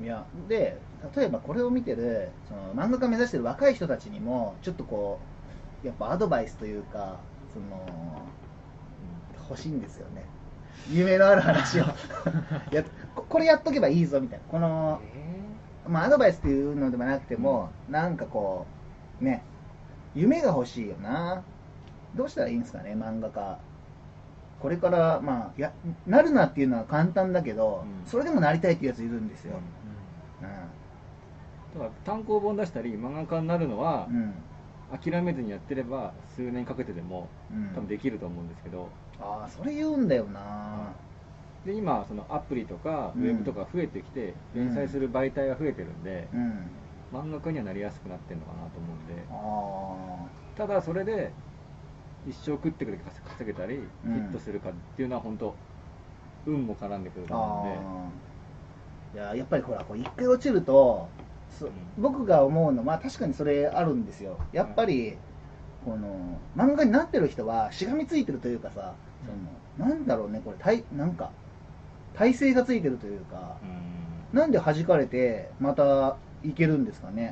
いやで例えばこれを見てるその漫画家目指してる若い人たちにもちょっとこうやっぱアドバイスというか、その欲しいんですよね、夢のある話をこれやっとけばいいぞみたいな、この、まあ、アドバイスっていうのでもなくても、なんかこうね、夢が欲しいよな。どうしたらいいんですかね、漫画家。これからまあなるなっていうのは簡単だけど、それでもなりたいっていうやついるんですよ。 だから単行本出したり漫画家になるのは、諦めずにやってれば数年かけてでも多分できると思うんですけど、 それ言うんだよな。 で今そのアプリとかウェブとか増えてきて、連載する媒体が増えてるんで、漫画家にはなりやすくなってるのかなと思うんで、ただそれで一生食ってくれて稼げたりヒットするかっていうのは本当運も絡んでくると思うんで、やっぱりほらこう一回落ちると、僕が思うのは確かにそれあるんですよ。やっぱりこの漫画になってる人はしがみついてるというかさ、そのなんだろうね、これなんか体勢がついてるというか、なんで弾かれてまたいけるんですかね。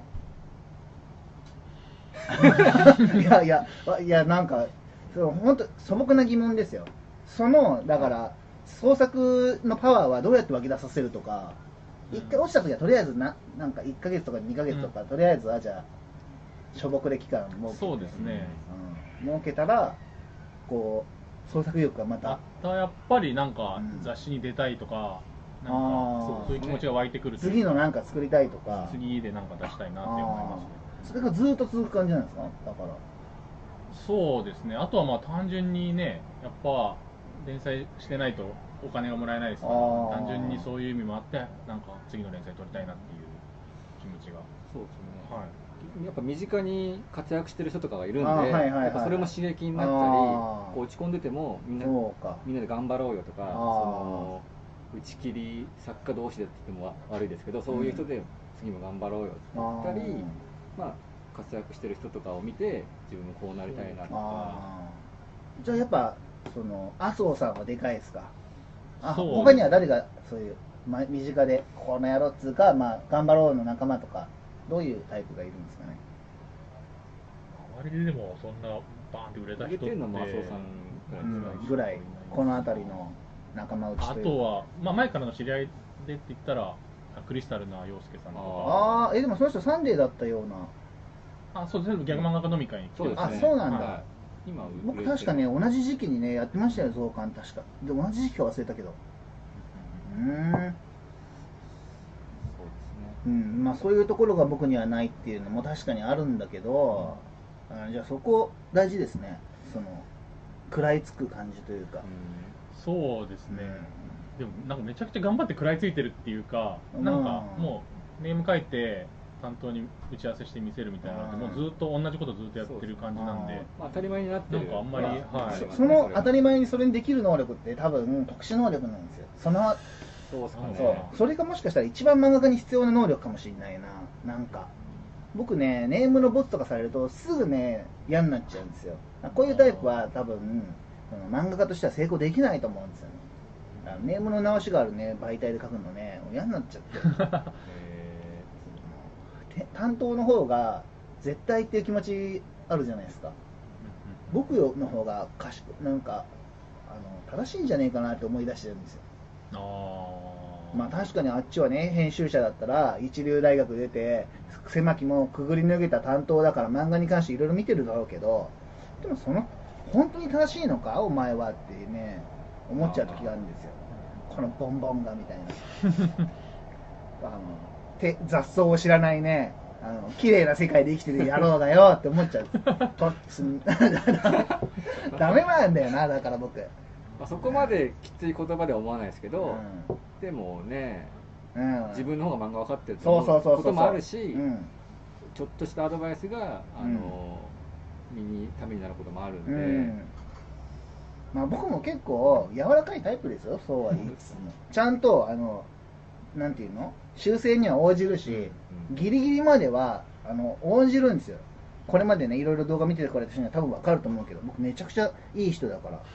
いやなんか本当素朴な疑問ですよ。だから創作のパワーはどうやって湧き出させるとか、一回落ちた時はとりあえずなんか1ヶ月とか2ヶ月とか、とりあえずはじゃあしょぼくで期間設けて、 そうですね、 設けたらこう創作意欲がまたやっぱりなんか雑誌に出たいとか、なんかそういう気持ちが湧いてくる、 次のなんか作りたいとか、 次でなんか出したいなって思いますね。 それがずっと続く感じなんですか。だからそうですね。あとはまあ単純にね、やっぱ連載してないとお金がもらえないですから、単純にそういう意味もあって、なんか次の連載取りたいなっていう気持ちが。 そうですね。はい。やっぱ身近に活躍してる人とかがいるんで、やっぱそれも刺激になったり、落ち込んでてもみんなで頑張ろうよとか、打ち切り作家同士でって言っても悪いですけど、そういう人で次も頑張ろうよって言ったり、まあ活躍してる人とかを見て自分もこうなりたいなとか。 じゃあやっぱその麻生さんはでかいですか。他には誰がそういう、身近でこの野郎っつうか、まあ頑張ろうの仲間とか、どういうタイプがいるんですかね。 周りででもそんなバーンって売れた人って麻生さんぐらい、この辺りの仲間内というか。 あとは、まあ、前からの知り合いでって言ったらクリスタルな陽介さんとか。 でもその人サンデーだったような。 そうですね、ギャグ漫画家飲み会に来てますね。そうなんだ。僕確かね、同じ時期にねやってましたよ、増刊。確かで同じ時期か忘れたけど。まあそういうところが僕にはないっていうのも確かにあるんだけど、じゃあそこ大事ですね、その食らいつく感じというか。 そうですね、でもなんかめちゃくちゃ頑張って食らいついてるっていうか、なんかもうネーム書いて担当に打ち合わせして見せるみたいなので、もうずっと同じことずっとやってる感じなんで、 当たり前になってる。 なんかあんまり、 その当たり前にそれにできる能力って多分特殊能力なんですよ。それがもしかしたら一番漫画家に必要な能力かもしれないな。なんか僕ね、ネームのボツとかされるとすぐね嫌になっちゃうんですよ。こういうタイプは多分漫画家としては成功できないと思うんですよね。ネームの直しがあるね媒体で書くのね嫌になっちゃって担当の方が絶対っていう気持ちあるじゃないですか。僕の方がなんか正しいんじゃねえかなって思い出してるんですよ。まあ確かにあっちはね、編集者だったら一流大学出て狭きもくぐり抜けた担当だから漫画に関していろいろ見てるだろうけど、でも本当に正しいのかお前はってね思っちゃう時があるんですよ。このボンボンがみたいな雑草を知らないね、綺麗な世界で生きてる野郎だよって思っちゃうダメなんだよな。だから僕そこまできつい言葉では思わないですけど、でもね、自分の方が漫画分かってると思うこともあるし、ちょっとしたアドバイスがためになることもあるんで、 まあ僕も結構柔らかいタイプですよ。そうは言いつつもちゃんとなんていうの、修正には応じるし、ギリギリまでは応じるんですよ。これまでねいろいろ動画見ててくれた人には多分分かると思うけど、僕めちゃくちゃいい人だから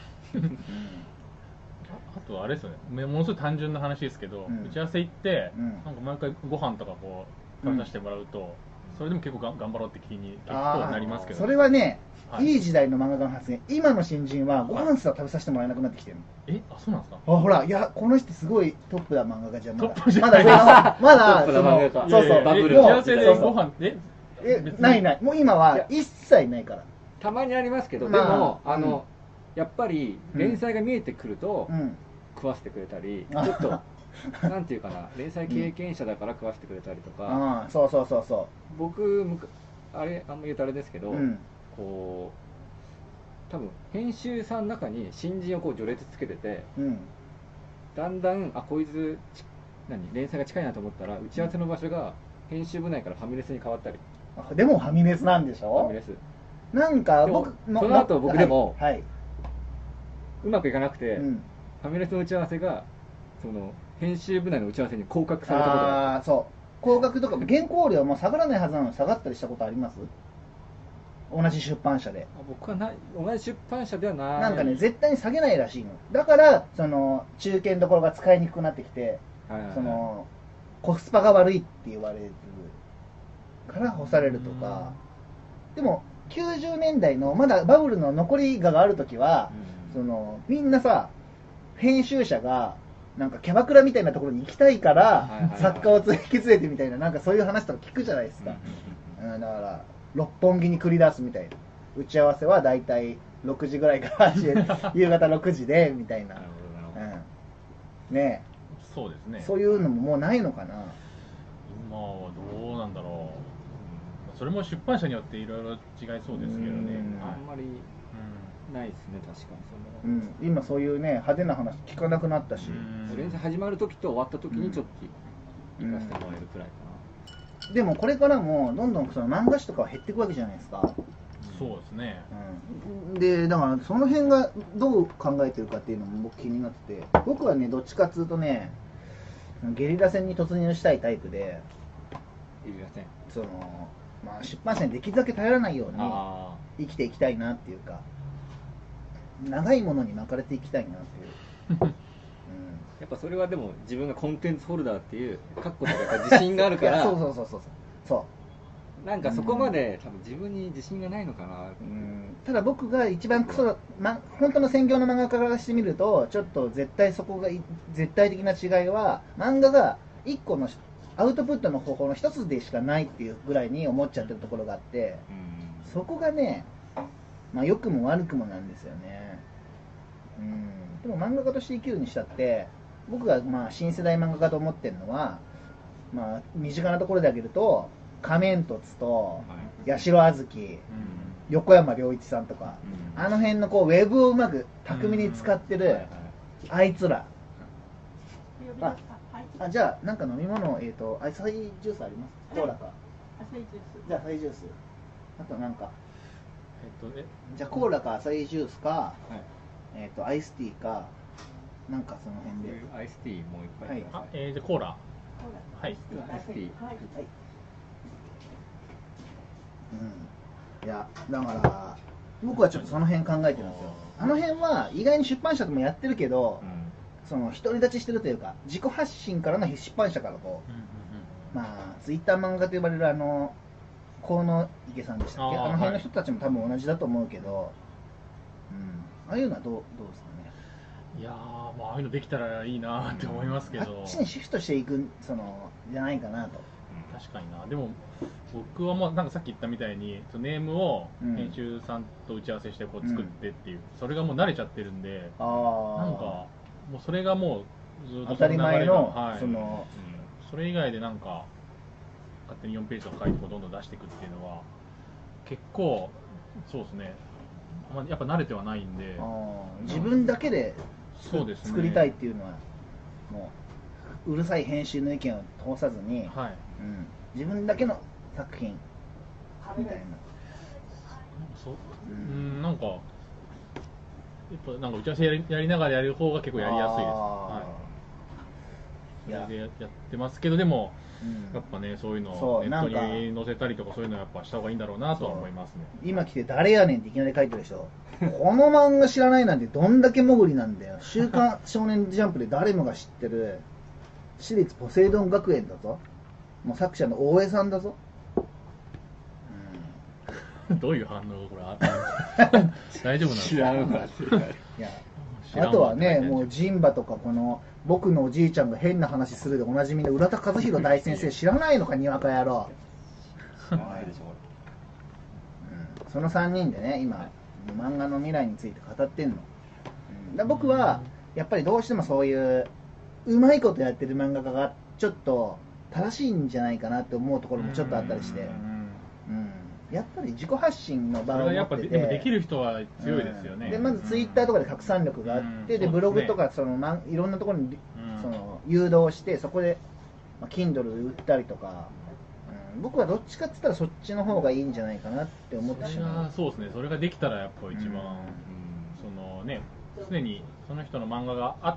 あとあれですよね、ものすごい単純な話ですけど、打ち合わせ行って、なんか毎回ご飯とかこう食べさせてもらうと、それでも結構頑張ろうって気に結構なりますけど、 それはね、いい時代の漫画家の発言。今の新人はご飯すら食べさせてもらえなくなってきてるの。 そうなんですか。 ほら、いやこの人すごいトップだ漫画家じゃん。まだトップだ漫画家。 そうバブル。打ち合わせでご飯ないもう今は一切ないから。 たまにありますけど、でもやっぱり連載が見えてくると食わせてくれたり、ちょっとなんていうかな、連載経験者だから食わせてくれたりとか、 そう僕あんま言うとあれですけど、こう多分編集さんの中に新人をこう序列つけてて、だんだんこいつ連載が近いなと思ったら打ち合わせの場所が編集部内からファミレスに変わったり。 でもファミレスなんでしょ。 ファミレスなんかその後僕でもうまくいかなくて、ファミレスの打ち合わせがその編集部内の打ち合わせに降格されたことがある。 降格とか原稿料も下がらないはずなのに下がったりしたことあります？同じ出版社で。 僕は同じ出版社ではない。 なんかね絶対に下げないらしいの。だからその中堅どころが使いにくくなってきて、そのコスパが悪いって言われるから干されるとか。でも90年代のまだバブルの残りがある時は、そのみんなさ編集者がなんかキャバクラみたいなところに行きたいから作家を引き連れてみたいな、なんかそういう話とか聞くじゃないですか。だから六本木に繰り出すみたいな、打ち合わせはだいたい6時ぐらいから夕方6時でみたいな。ねえ、 そうですね。 そういうのももうないのかな。 今はどうなんだろう。それも出版社によっていろいろ違いそうですけどね。 あんまりないですね、確かに。今そういうね派手な話聞かなくなったし、 連載始まる時と終わった時にちょっと行かせてもらえるくらいかな。 でもこれからもどんどんその漫画誌とかは減っていくわけじゃないですか。 そうですね。 でだからその辺がどう考えてるかっていうのも僕気になってて、僕はねどっちかっつうとねゲリラ戦に突入したいタイプで、 ゲリラ戦、 そのまあ出版社にできるだけ頼らないように生きていきたいなっていうか、長いものに巻かれていきたいなっていう。 やっぱそれはでも自分がコンテンツホルダーっていう確固たる自信があるからそうなんかそこまで多分自分に自信がないのかな。 ただ僕が一番本当の専業の漫画家からしてみるとちょっと絶対そこが絶対的な違いは、漫画が一個のアウトプットの方法の一つでしかないっていうぐらいに思っちゃってるところがあって、そこがねまあ良くも悪くもなんですよね。でも漫画家として生きるにしたって僕がまあ新世代漫画家と思ってるのは、まあ身近なところで挙げると仮面凸と八代あずき、横山良一さんとか、あの辺のこうウェブをうまく巧みに使ってるあいつら。じゃあなんか飲み物アサイジュースあります？コーラか。アサイジュース。じゃあアサイジュース。あとなんかじゃあコーラかアサイジュースか、アイスティーかなんかその辺で。 アイスティーもう一杯ください。 じゃあコーラ。はい。 アイスティー。 いやだから僕はちょっとその辺考えてるんですよ。あの辺は意外に出版社でもやってるけど、その独り立ちしてるというか自己発信からの出版社からこう、まあツイッター漫画と呼ばれる河野池さんでしたっけ、あの辺の人たちも多分同じだと思うけど、ああいうのはどうですかね。 いやー、まあああいうのできたらいいなって思いますけど、 あっちにシフトしていくじゃないかなと。 確かにな。でも僕はもうなんかさっき言ったみたいにネームを編集さんと打ち合わせしてこう作ってっていう、それがもう慣れちゃってるんで、なんかもうそれがもうずっと当たり前の、 はい、それ以外でなんか勝手に4ページとか書いてこうどんどん出していくっていうのは結構そうですね、やっぱ慣れてはないんで、 自分だけでそうですね、 作りたいっていうのはもううるさい編集の意見を通さずに、 はい、 自分だけの作品みたいな。 なんかやっぱなんか打ち合わせやりながらやる方が結構やりやすいです。はい、それでやってますけど、でも、やっぱね、そういうのをネットに載せたりとかそういうのはやっぱした方がいいんだろうなとは思いますね。 今来て誰やねんっていきなり書いてるでしょ。この漫画知らないなんてどんだけ潜りなんだよ。週刊少年ジャンプで誰もが知ってる私立ポセイドン学園だぞ。もう作者の大江さんだぞ。 どういう反応これあったんですか大丈夫なんですか。 知らんわ。 いや、あとはね、もうジンバとかこの僕のおじいちゃんが変な話するでおなじみの浦田和弘大先生知らないのかにわか野郎。 知らないでしょ。 その3人でね今漫画の未来について語ってんの。だ僕はやっぱりどうしてもそういううまいことやってる漫画家がちょっと正しいんじゃないかなって思うところもちょっとあったりして、やっぱり自己発信の場を持ってて、 やっぱでもできる人は強いですよね。 でまずツイッターとかで拡散力があって、でブログとかいろんなところに誘導してそこで、Kindle 売ったりとか、僕はどっちかって言ったらそっちの方がいいんじゃないかなって思ってしまう。 そうですね。それができたらやっぱ一番、常にその人の漫画があって、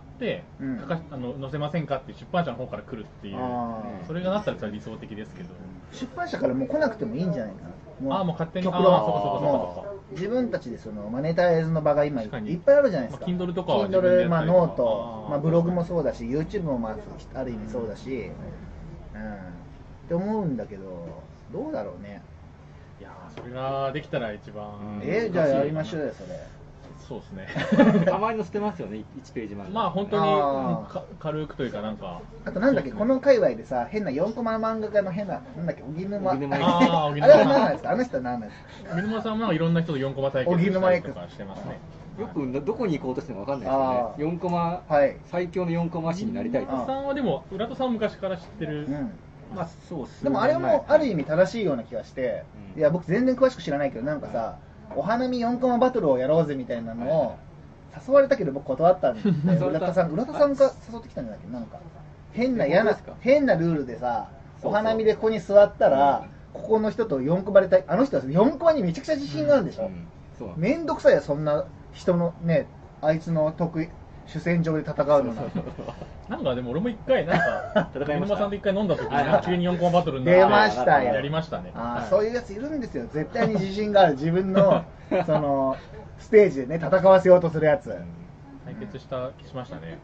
載せませんかって出版社の方から来るっていう、それがなったら理想的ですけど、 出版社からもう来なくてもいいんじゃないかな。 もう勝手に自分たちでマネタイズの場が今いっぱいあるじゃないですか。 Kindle とかは Kindle、ノート、ブログもそうだし YouTube もある意味そうだし、って思うんだけど、どうだろうね。 いやそれができたら一番。 じゃあやりましょうよそれ。 そうですね。 たまに載せてますよね、1ページ漫画。 本当に軽くというかなんか。 あとなんだっけ、この界隈でさ、変な4コマ漫画家の変な、なんだっけ、荻沼。あれは何なんですか、あの人は何なんですか。 荻沼さんはいろんな人と4コマ対決したりとかしてますね。 よくどこに行こうとしても分かんないですよね。4コマ、最強の4コマ師になりたいと。 浦田さんはでも、浦田さんは昔から知ってる。 でもあれもある意味正しいような気がして、いや僕全然詳しく知らないけど、なんかさ、お花見4コマバトルをやろうぜみたいなのを誘われたけど僕断ったんで、浦田さんが誘ってきたんじゃないけど、なんか変なルールでさ、お花見でここに座ったらここの人と4コマであの人は4コマにめちゃくちゃ自信があるんでしょ。めんどくさいよそんな人のね、あいつの主戦場で戦うのなんかでも俺も一回なんか荻沼さんと一回飲んだ時に急に4コマバトルに出ましたよ。 やりましたね。 そういうやついるんですよ。絶対に自信がある自分のステージでね戦わせようとするやつ。 対決しましたね。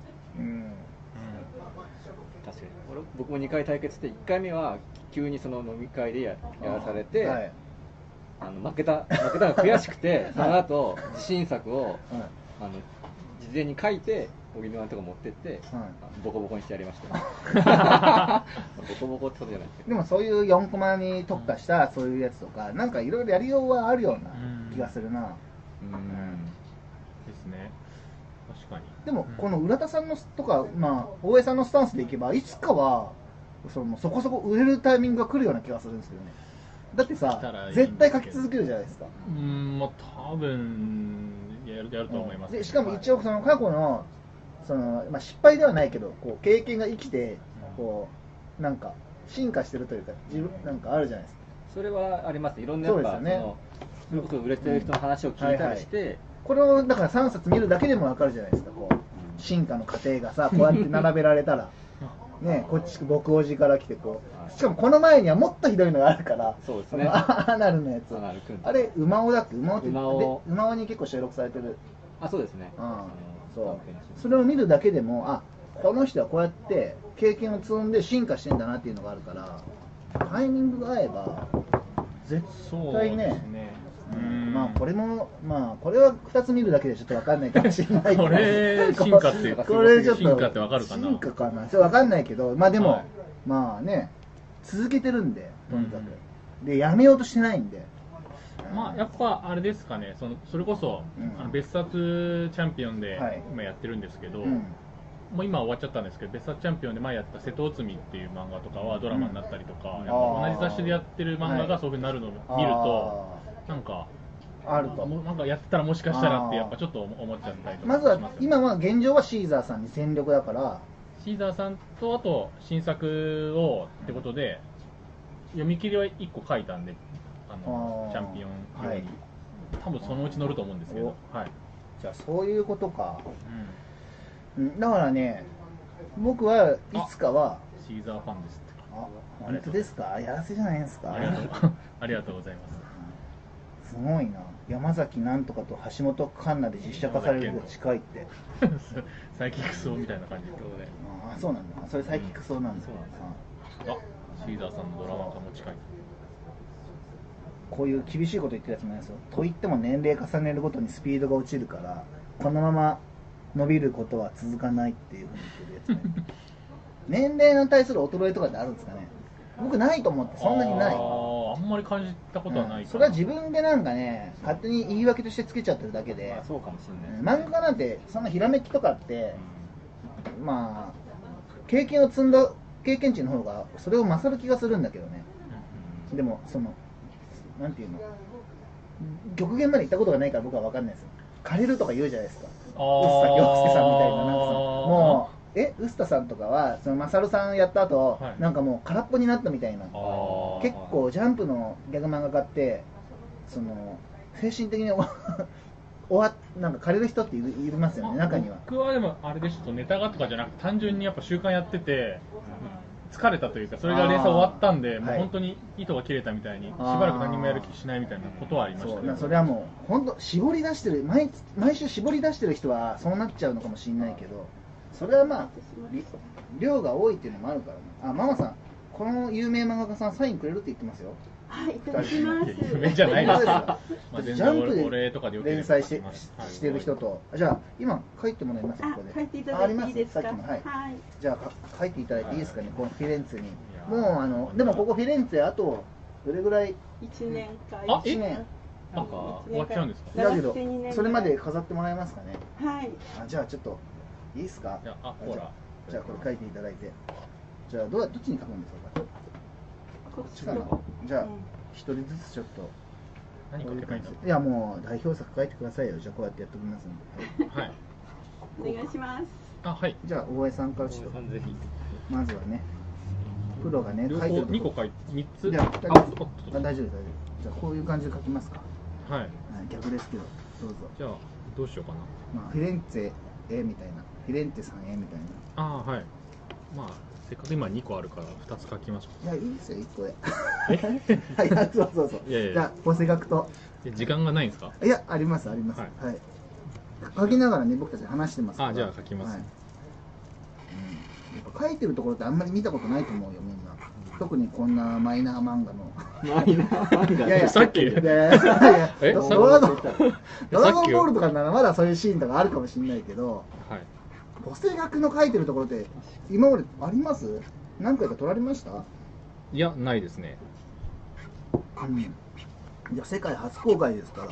確かに僕も2回対決して、1回目は急に飲み会でやらされて、負けたのが悔しくて、その後自信作を事前に書いて荻沼のとこ持ってってボコボコにしてやりました。ボコボコってことじゃないけど、 でもそういう4コマに特化したそういうやつとかなんかいろいろやりようはあるような気がするな。 ですね。確かに。 でもこの浦田さんのとか大江さんのスタンスでいけばいつかはそこそこ売れるタイミングが来るような気がするんですけどね。だってさ絶対書き続けるじゃないですか。 多分やると思います。 でしかも一応過去の失敗ではないけど経験が生きてなんか進化してるというかなんかあるじゃないですか。 それはあります。いろんなやっぱそれこそ売れてる人の話を聞いたりして、これをだから3冊見るだけでも分かるじゃないですか。進化の過程がさこうやって並べられたらね、こっち僕おじから来てしかもこの前にはもっとひどいのがあるから、 そうですね。 アナルのやつ。あれ馬尾だっけ？馬尾に結構収録されてる。 そうですね。 それを見るだけでもこの人はこうやって経験を積んで進化してんだなっていうのがあるから、タイミングが合えば絶対ねまあこれもこれは2つ見るだけでちょっと分かんないかもしれないけど、 これ進化ってこれちょっと進化って分かるかな。 進化かな、ちょっと分かんないけど、まあでも、まあね続けてるんで、とにかく、でやめようとしてないんで、 まあやっぱあれですかね、それこそ、別冊チャンピオンで今やってるんですけど、もう今終わっちゃったんですけど、別冊チャンピオンで前やった瀬戸内海っていう漫画とかはドラマになったりとか、やっぱ同じ雑誌でやってる漫画がそういう風になるのを見ると、なんかあると、 なんかやってたらもしかしたらってやっぱちょっと思っちゃったりとか。 まずは今は現状はシーザーさんに全力だから、 シーザーさんとあと新作をってことで読み切りは1個書いたんで、チャンピオン用に、多分そのうち乗ると思うんですけど、 じゃあそういうことか。だからね、僕はいつかはシーザーファンですって。 本当ですか？やらせじゃないですか。 ありがとうございます。 すごいな。山崎なんとかと橋本環奈で実写化されるのが近いって。 サイキックソーみたいな感じってことで。 ああ、そうなんだ。それサイキックソーなんですよ。 シーザーさんのドラマ化も近い。 こういう厳しいこと言ってるやつもないですよ。と言っても年齢重ねるごとにスピードが落ちるから、このまま伸びることは続かないっていうふうに言ってるやつね。年齢に対する衰えとかってあるんですかね。僕ないと思って、そんなにない。 あんまり感じたことはない、 それは自分でなんかね、勝手に言い訳としてつけちゃってるだけで、 そうかもしれない。 漫画なんてそんなひらめきとかって、まあ経験を積んだ経験値の方がそれを勝る気がするんだけどね。でもなんていうの、極限まで行ったことがないから僕は分かんないですよ。借りるとか言うじゃないですか。臼田恭介さんみたいな、なんかもう臼田さんとかはそのマサルさんやった後、なんかもう空っぽになったみたいな。結構ジャンプのギャグ漫画家って精神的になんか借りる人っていますよね、中には。 僕はでもあれでしょ、ネタがとかじゃなくて単純にやっぱ習慣やってて疲れたというか、それが連載終わったんで、もう本当に糸が切れたみたいにしばらく何もやる気しないみたいなことはありましたね。 それはもう本当絞り出してる、毎週絞り出してる人はそうなっちゃうのかもしれないけど、それはまあ量が多いっていうのもあるからね。ママさん、この有名漫画家さんサインくれるって言ってますよ。 はい、いただきます。 有名じゃないですか。 ジャンプで連載してる人と、じゃあ今書いてもらいます。ここで書いていただいていいですか？ さっきの、はい。じゃあ書いていただいていいですかね、このフィレンツェに。もうでもここフィレンツェあとどれぐらい ？1年か 1年。 なんか終わっちゃうんですか？ だけどそれまで飾ってもらえますかね。 はい。 じゃあちょっといいですか？ ほら。 じゃあこれ書いていただいて。じゃあどっちに書くんですか？こっちかな。じゃあ一人ずつちょっと。 何書けばいいの？ いやもう代表作書いてくださいよ。じゃあこうやってやっておきますんで。 はい。 お願いします。 はい。 じゃあ大江さんからちょっとまずはね、プロがね書いてる2個書いて3つ。 じゃあ大丈夫大丈夫。じゃあこういう感じで書きますか。 はい。 逆ですけどどうぞ。 じゃあどうしようかな。 まあフィレンツェみたいな、フィレンツェさんみたいな。 はい。まあせっかく今2個あるから2つ書きましょう。いやいいですよ1個で。はい、そう。じゃあ法政学と。 時間がないんですか？ いやあります。はい。書きながらね僕たち話してますから。 じゃあ書きます。 やっぱ書いてるところってあんまり見たことないと思うよみんな。特にこんなマイナー漫画の。 マイナー漫画。 いやさっき。 ドラゴンボールとかならまだそういうシーンとかあるかもしれないけど。 はい。 法政学の書いてるところって今まであります？何回か撮られました？ いやないですね。 いや世界初公開ですから。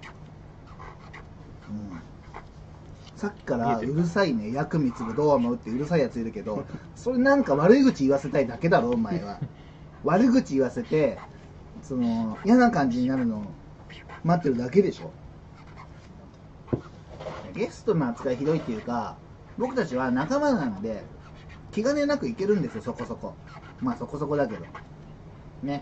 さっきからうるさいね、薬味つぶどう思うってうるさいやついるけど、それなんか悪口言わせたいだけだろお前は。悪口言わせて嫌な感じになるのを待ってるだけでしょ。ゲストの扱いひどいっていうか、僕たちは仲間なんで気兼ねなくいけるんですよ。そこそこ、まあそこそこだけどね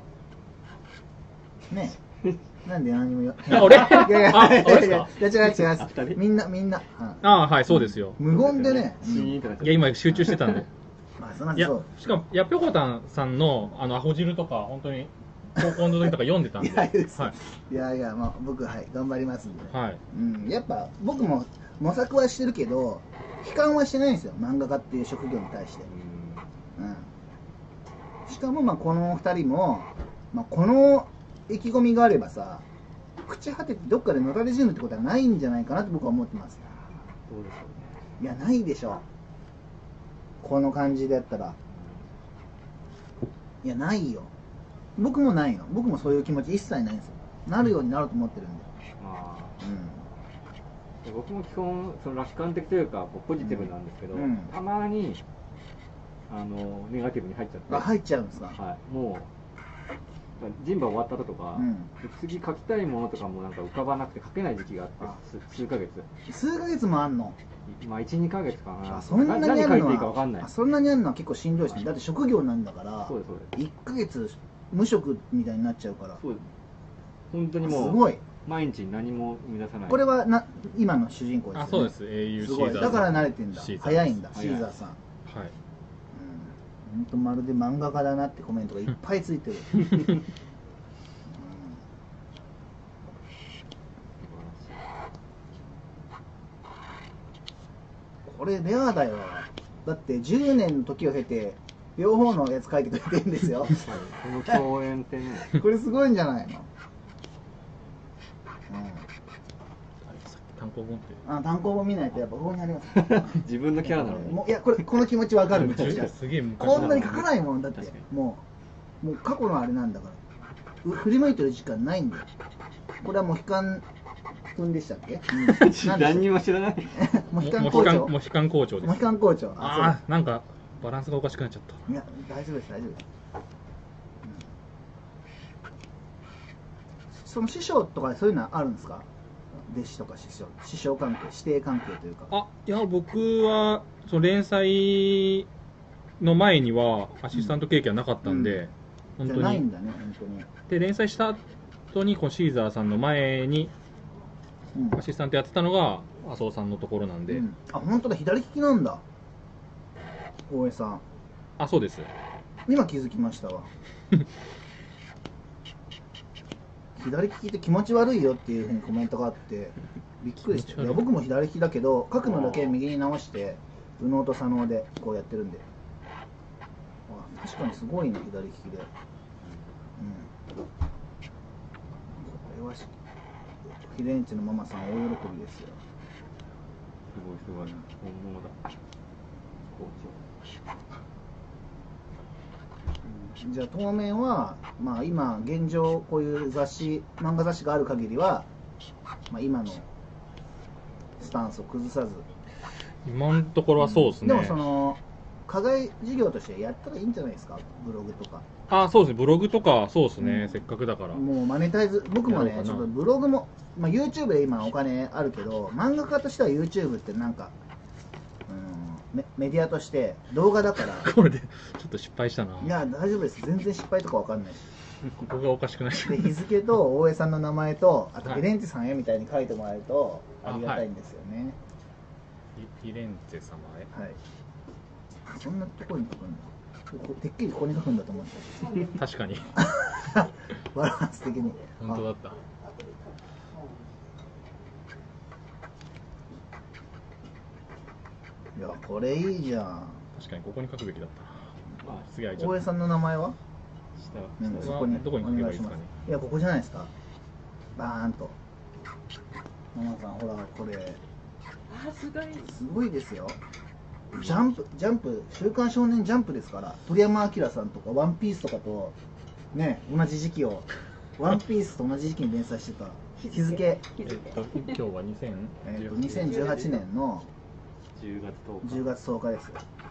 なんで何も言わ俺？いや違うみんなはいそうですよ。 無言でね。 いや今集中してたんで。 いやしかもぴょこたんさんのアホ汁とか本当に高校の時とか読んでたんで。 いやまあ僕頑張りますんで。やっぱ僕も模索はしてるけど悲観はしてないんですよ、漫画家っていう職業に対して。しかもまあこの2人も、この意気込みがあればさ、 朽ち果ててどっかでのられ死ぬってことはないんじゃないかなと僕は思ってます。 どうでしょうね。 いや、ないでしょ、この感じでやったら。いや、ないよ。僕もないの。僕もそういう気持ち一切ないんですよ。なるようになると思ってるんで。 僕も基本その楽観的というかポジティブなんですけど、たまにネガティブに入っちゃって。 入っちゃうんですか。 はい、もう人馬終わった後とか、次書きたいものとかもなんか浮かばなくて書けない時期があって、数ヶ月もあんの。 まあ 1,2 ヶ月かな。 そんなにあるのは何書いていいか分かんない。 そんなにあるのは結構しんどいしね。だって職業なんだから。 そうです 1ヶ月無職みたいになっちゃうから。 そうです。本当にもうすごい。 毎日何も生み出さない。 これは今の主人公ですよね。 そうです。英雄シーザーさん。 だから慣れてんだ。早いんだ、シーザーさん。はい。本当まるで漫画家だなってコメントがいっぱいついてる。これレアだよ。だって10年の時を経て両方のやつ書いてくれてるんですよ。 この共演ってね。 これすごいんじゃないの。 単行本って単行本見ないとやっぱここにあります。 自分のキャラなのに。 いや、この気持ちわかる。 すげえ昔こんなに書かないもんだって。もう過去のあれなんだから。振り向いてる時間ないんだよ。これはモヒカン君でしたっけ？ 何にも知らない。 モヒカン校長です。 モヒカン校長。 なんかバランスがおかしくなっちゃった。 いや、大丈夫です。その師匠とかそういうのはあるんですか？弟子とか師匠関係、師弟関係というか。 いや、僕はその連載の前にはアシスタント経験はなかったんで、 本当にないんだね、本当に。 で連載した後にこのシーザーさんの前にアシスタントやってたのが麻生さんのところなんで。 本当だ、左利きなんだ、大江さん。 そうです。 今気づきましたわ。左利きって気持ち悪いよっていうふうにコメントがあってびっくりして、いや僕も左利きだけど書くのだけ右に直して右脳と左脳でこうやってるんで、確かにすごいね、左利きで。これはフィレンツェのママさん大喜びですよ。 すごい本物だ。 じゃあ当面は、今現状こういう漫画雑誌がある限りは、今のスタンスを崩さず。 今のところはそうですね。 でもその課外事業としてやったらいいんじゃないですか、ブログとか。 そうですね、ブログとかそうですね、せっかくだから。 もうマネタイズ、僕もねちょっとブログも、YouTube で今お金あるけど、漫画家としては YouTube ってなんかメディアとして動画だからこれでちょっと失敗したな。 いや大丈夫です、全然失敗とかわかんないし。 ここがおかしくないで日付と大江さんの名前とあとフィレンツェさんへみたいに書いてもらえるとありがたいんですよね。 フィレンツェ様へ。 はい。そんなところに書くんだ。てっきりここに書くんだと思ってた。 確かにバランス的に本当だった。 いや、これいいじゃん。 確かにここに書くべきだったな。次は大江さんの名前はそこにどこに書けばいいですかね。 いや、ここじゃないですか。バーンと。ママさん、ほら、これすごいですよ。ジャンプ、週刊少年ジャンプですから、鳥山明さんとかワンピースとかとね、同じ時期を、ワンピースと同じ時期に連載してた日付。 今日は 2018年の 10 月10日ですよ。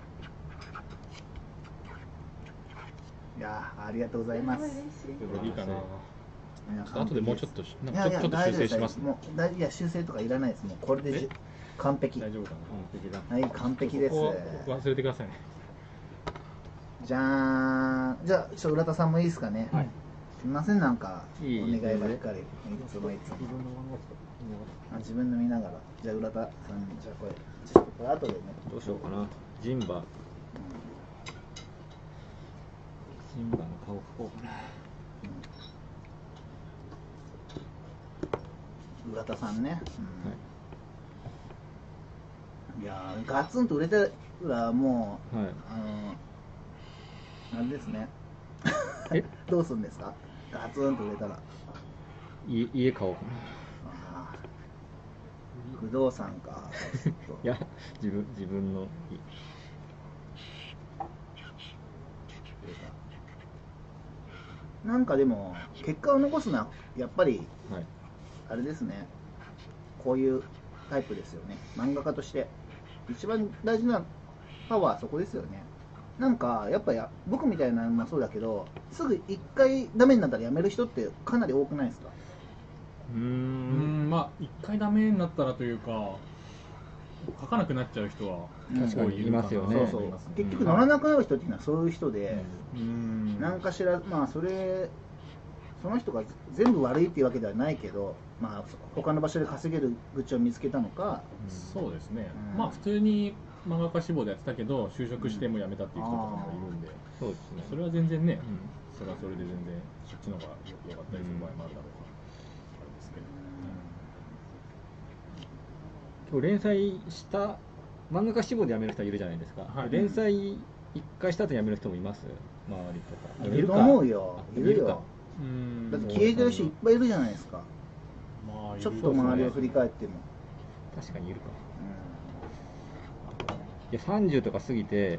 いやありがとうございます。 いいかな。後でもうちょっと修正しますね。 いや、修正とかいらないです。もうこれで完璧。 大丈夫かな。はい、完璧です。 忘れてくださいね。 じゃあ浦田さんもいいですかね。 はい。 すみません、なんかお願いばっかり。いつも自分の見ながら。じゃあ浦田さん、じゃあこれ後でね。 どうしようかな。ジンバの顔描こうかな。 浦田さんね。いやガツンと売れたらもう、あれですね。どうするんですか、ガツンと売れたら。 家買おうかな。 不動産か。 いや、自分のなんかでも結果を残すのはやっぱり、 はい、 あれですね、こういうタイプですよね。漫画家として一番大事なパワーはそこですよね。なんかやっぱ僕みたいなのもそうだけど、すぐ一回ダメになったらやめる人ってかなり多くないですか？ まあ一回ダメになったらというか、書かなくなっちゃう人は確かにいますよね。 そうそう、結局乗らなくなる人っていうのはそういう人で、何かしら、まあその人が全部悪いっていうわけではないけど、まあ他の場所で稼げる口を見つけたのか、 そうですね、まあ普通に漫画家志望でやってたけど就職しても辞めたっていう人とかもいるんで、そうですね、それは全然ね、それはそれで全然そっちの方が良かったりする場合もあるだろうから、あれですけど。 今日連載した漫画家志望で辞める人はいるじゃないですか、はい、連載一回した後に辞める人もいます？周りとかいると思うよ。いるよ。だって消えてる人いっぱいいるじゃないですか。まあ、ちょっと周りを振り返っても確かにいるか、いや30とか過ぎて、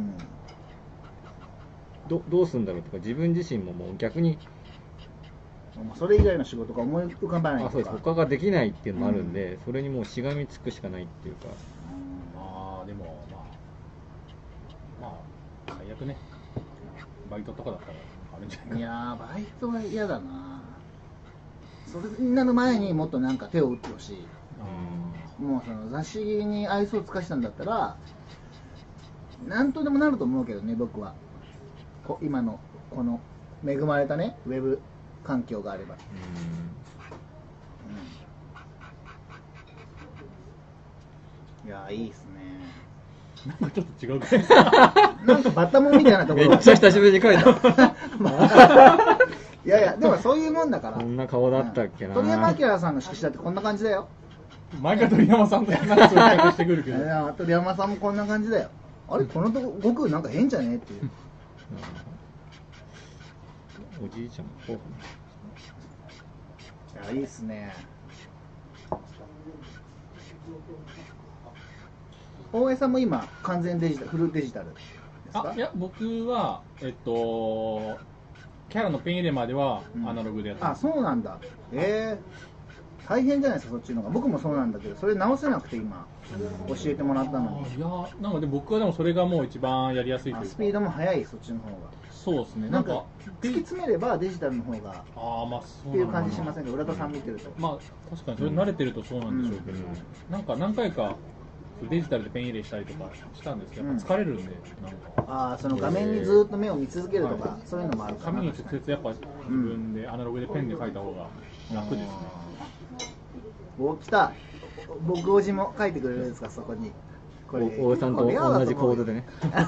どうするんだろうとか、自分自身ももう逆にそれ以外の仕事が思い浮かばないとか、 そうです、他ができないっていうのもあるんで、それにもうしがみつくしかないっていうか、 まあでもまあ最悪ね、バイトとかだったらあるんじゃないか。 いやバイトは嫌だな。それになる前にもっとなんか手を打ってほしい。もうその雑誌に愛想を尽かしたんだったらなんとでもなると思うけどね、僕は。今のこの恵まれたねウェブ環境があれば。いやいいですね。 なんかちょっと違うかなんかバッタモンみたいなところめっちゃ久しぶりに書いたいやいや、でもそういうもんだから。 こんな顔だったっけな。 鳥山明さんの色紙だってこんな感じだよ。 毎回鳥山さんと話をしてくるけど鳥山さんもこんな感じだよ。あれこのとこ悟空なんか変じゃねえっていう、 おじいちゃんもこう。いやいいっすね。大江さんも今完全デジタル、フルデジタルですか？ いや僕はキャラのペン入れまではアナログでやってます。 そうなんだ。大変じゃないですか、そっちの方が。僕もそうなんだけど、それ直せなくて今教えてもらったのに。 いやなので僕はでもそれがもう一番やりやすいというか。 スピードも速い、そっちの方が。 そうですね。 なんか突き詰めればデジタルの方がっていう感じしませんか？浦田さん見てると。まあ確かにそれ慣れてるとそうなんでしょうけど、なんか何回かデジタルでペン入れしたりとかしたんですけど、やっぱ疲れるんで、なんかその画面にずっと目を見続けるとか、そういうのもあるかな。 紙に直接やっぱ自分でアナログでペンで書いた方が楽ですね。 来た。僕おじも書いてくれるんですか、そこに。 これ大江さんと同じコードでね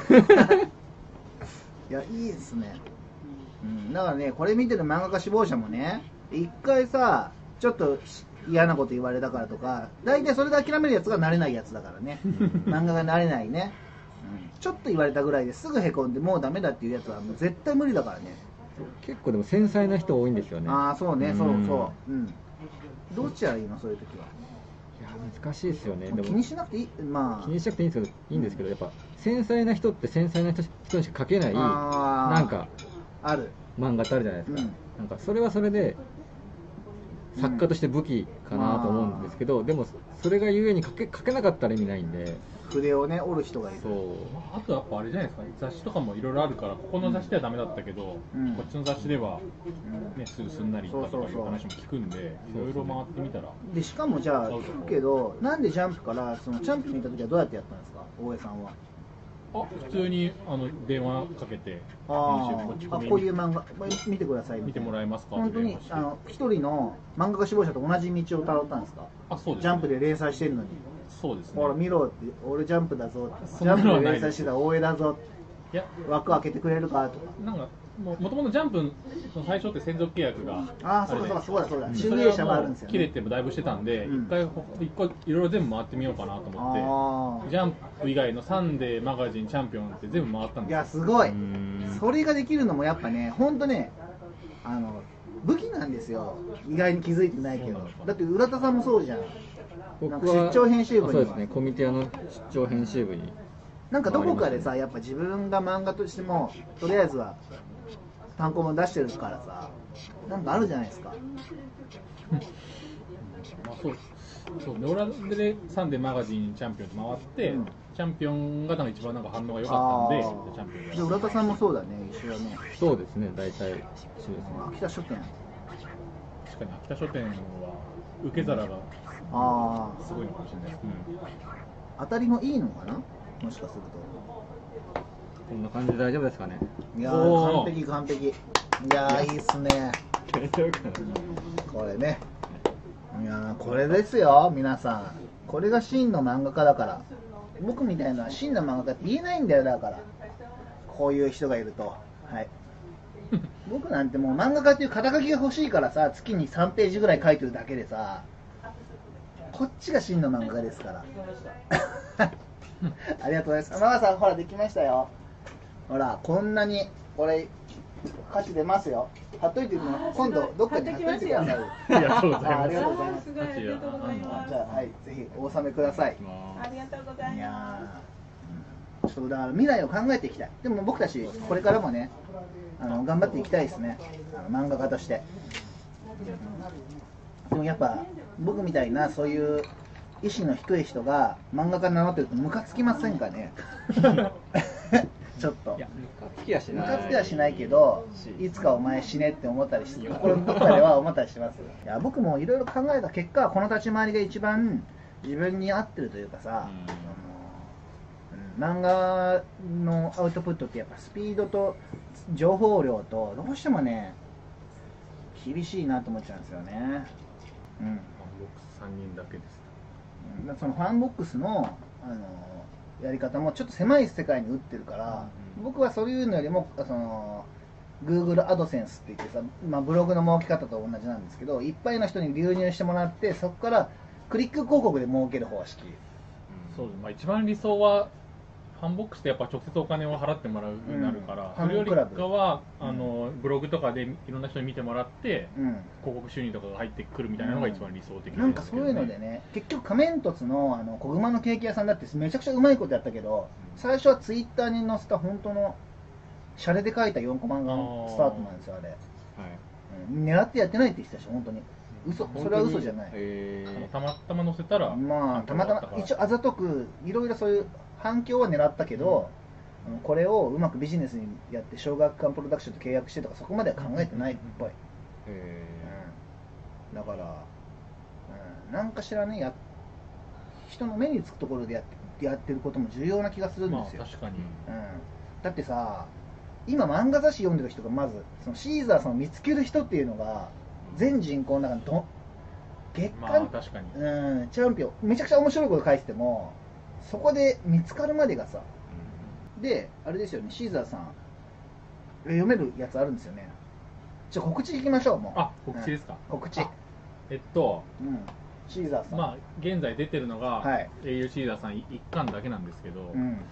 いやいいですね。だからね、これ見てる漫画家志望者もね、一回さちょっと嫌なこと言われたからとか、大体それで諦めるやつがなれないやつだからね漫画がなれないね、ちょっと言われたぐらいですぐへこんでもうダメだっていうやつはもう絶対無理だからね。 結構でも繊細な人多いんですよね。 そうね、そうそう、どっちがいいの、そういう時は。 いや難しいですよね。でも気にしなくていい、 気にしなくていいんですけど、やっぱ繊細な人って繊細な人にしか描けないなんかある漫画ってあるじゃないですか。なんかそれはそれで作家として武器かなと思うんですけど、でもそれがゆえに書けなかったら意味ないんで。 筆をね折る人がいる。 あとやっぱあれじゃないですか、雑誌とかもいろいろあるから、ここの雑誌ではダメだったけど、こっちの雑誌では、すぐすんなりとかいう話も聞くんで、いろいろ回ってみたら。 でしかもじゃあ聞くけど、なんでジャンプからそのチャンピオンにいた時はどうやってやったんですか、大江さんは。 普通に電話かけて、 こういう漫画見てください、 見てもらえますか。 本当に一人の漫画家志望者と同じ道をたどったんですか。 そうです。 ジャンプで連載してるのに。 そうですね。 ほら見ろって、俺ジャンプだぞ、ジャンプで連載してた大江だぞ、枠開けてくれるかとか。 なんかもともとジャンプの最初って専属契約がそうだ集英社があるんですよね。 切れてもだいぶしてたんで、一個いろいろ全部回ってみようかなと思って、ジャンプ以外のサンデー、マガジン、チャンピオンって全部回ったんですよ。 いやすごい。それができるのもやっぱね、本当ね、 武器なんですよ。意外に気づいてないけど。だって浦田さんもそうじゃん。 僕は出張編集部に。 そうですね、コミティアの出張編集部に。 なんかどこかでさ、やっぱ自分が漫画としてもとりあえずは単行本出してるからさ、なんかあるじゃないですか。 まあそうね、俺はでサンデーマガジンチャンピオンと回って、チャンピオンが一番なんか反応が良かったんで、チャンピオンで浦田さんもそうだね、一緒だね。 そうですね、大体一緒ですね。 秋田書店。 確かに秋田書店は受け皿がすごいのかもしれないです。 当たりもいいのかな、もしかすると。 こんな感じで大丈夫ですかね。 いやー、完璧完璧。いやー、いいっすね。 大丈夫かな。 これね。いやー、これですよ、皆さん。これが真の漫画家だから。僕みたいな真の漫画家って言えないんだよ、だから。こういう人がいると。はい。僕なんてもう漫画家っていう肩書きが欲しいからさ、月に3ページぐらい書いてるだけでさ、こっちが真の漫画家ですから。ありがとうございます。ママさん、ほら、できましたよ。ほら、こんなに、これ、歌詞出ますよ。貼っといても、今度、どっかに貼っといてください。 ありがとうございます。 ありがとうございます。 すごいありがとうございます。 じゃあ、はい、ぜひお納めください。 ありがとうございます。 いやー、ちょっとだから未来を考えていきたい。でも僕たち、これからもね、頑張っていきたいですね。漫画家として。でもやっぱ、僕みたいな、そういう意志の低い人が漫画家に名乗ってるとムカつきませんかね。ちょっと。 いや、ムカつきはしない。 ムカつきはしないけど、いつかお前死ねって思ったりして、心のどこかでは思ったりしてます。いや、僕もいろいろ考えた結果、この立ち回りが一番自分に合ってるというかさ、漫画のアウトプットってやっぱスピードと情報量とどうしてもね、厳しいなと思っちゃうんですよね。 僕3人だけです。 そのファンボックスの、やり方もちょっと狭い世界に打ってるから、僕はそういうのよりもGoogle アドセンスって言ってさ、ブログの儲け方と同じなんですけど、いっぱいの人に流入してもらって、そこからクリック広告で儲ける方式。 そうです。一番理想はファンボックスってやっぱ直接お金を払ってもらうようになるから、それよりかはブログとかでいろんな人に見てもらって、広告収入とかが入ってくるみたいなのが一番理想的ですけどね。 なんかそういうのでね、結局仮面凸の小熊のケーキ屋さんだってめちゃくちゃうまいことやったけど、最初はツイッターに載せた本当のシャレで書いた4コマがスタートなんですよ、あれ。狙ってやってないって言ってたし、本当に。嘘、それは嘘じゃない。 たまたま載せたら、 たまたま一応あざとくいろいろそういう反響は狙ったけど、これをうまくビジネスにやって小学館プロダクションと契約してとかそこまでは考えてないっぽい。だから、なんかしらね、人の目につくところでやってることも重要な気がするんですよ。 確かに。 だってさ、今漫画雑誌読んでる人がまずそのシーザーさんを見つける人っていうのが全人口の中の月間、チャンピオンめちゃくちゃ面白いこと書いててもそこで見つかるまでがさ、であれですよね、シーザーさん読めるやつあるんですよね。じゃあ告知いきましょう。もう告知ですか。 告知。シーザーさん、 現在出てるのが、英雄シーザーさん1巻だけなんですけど、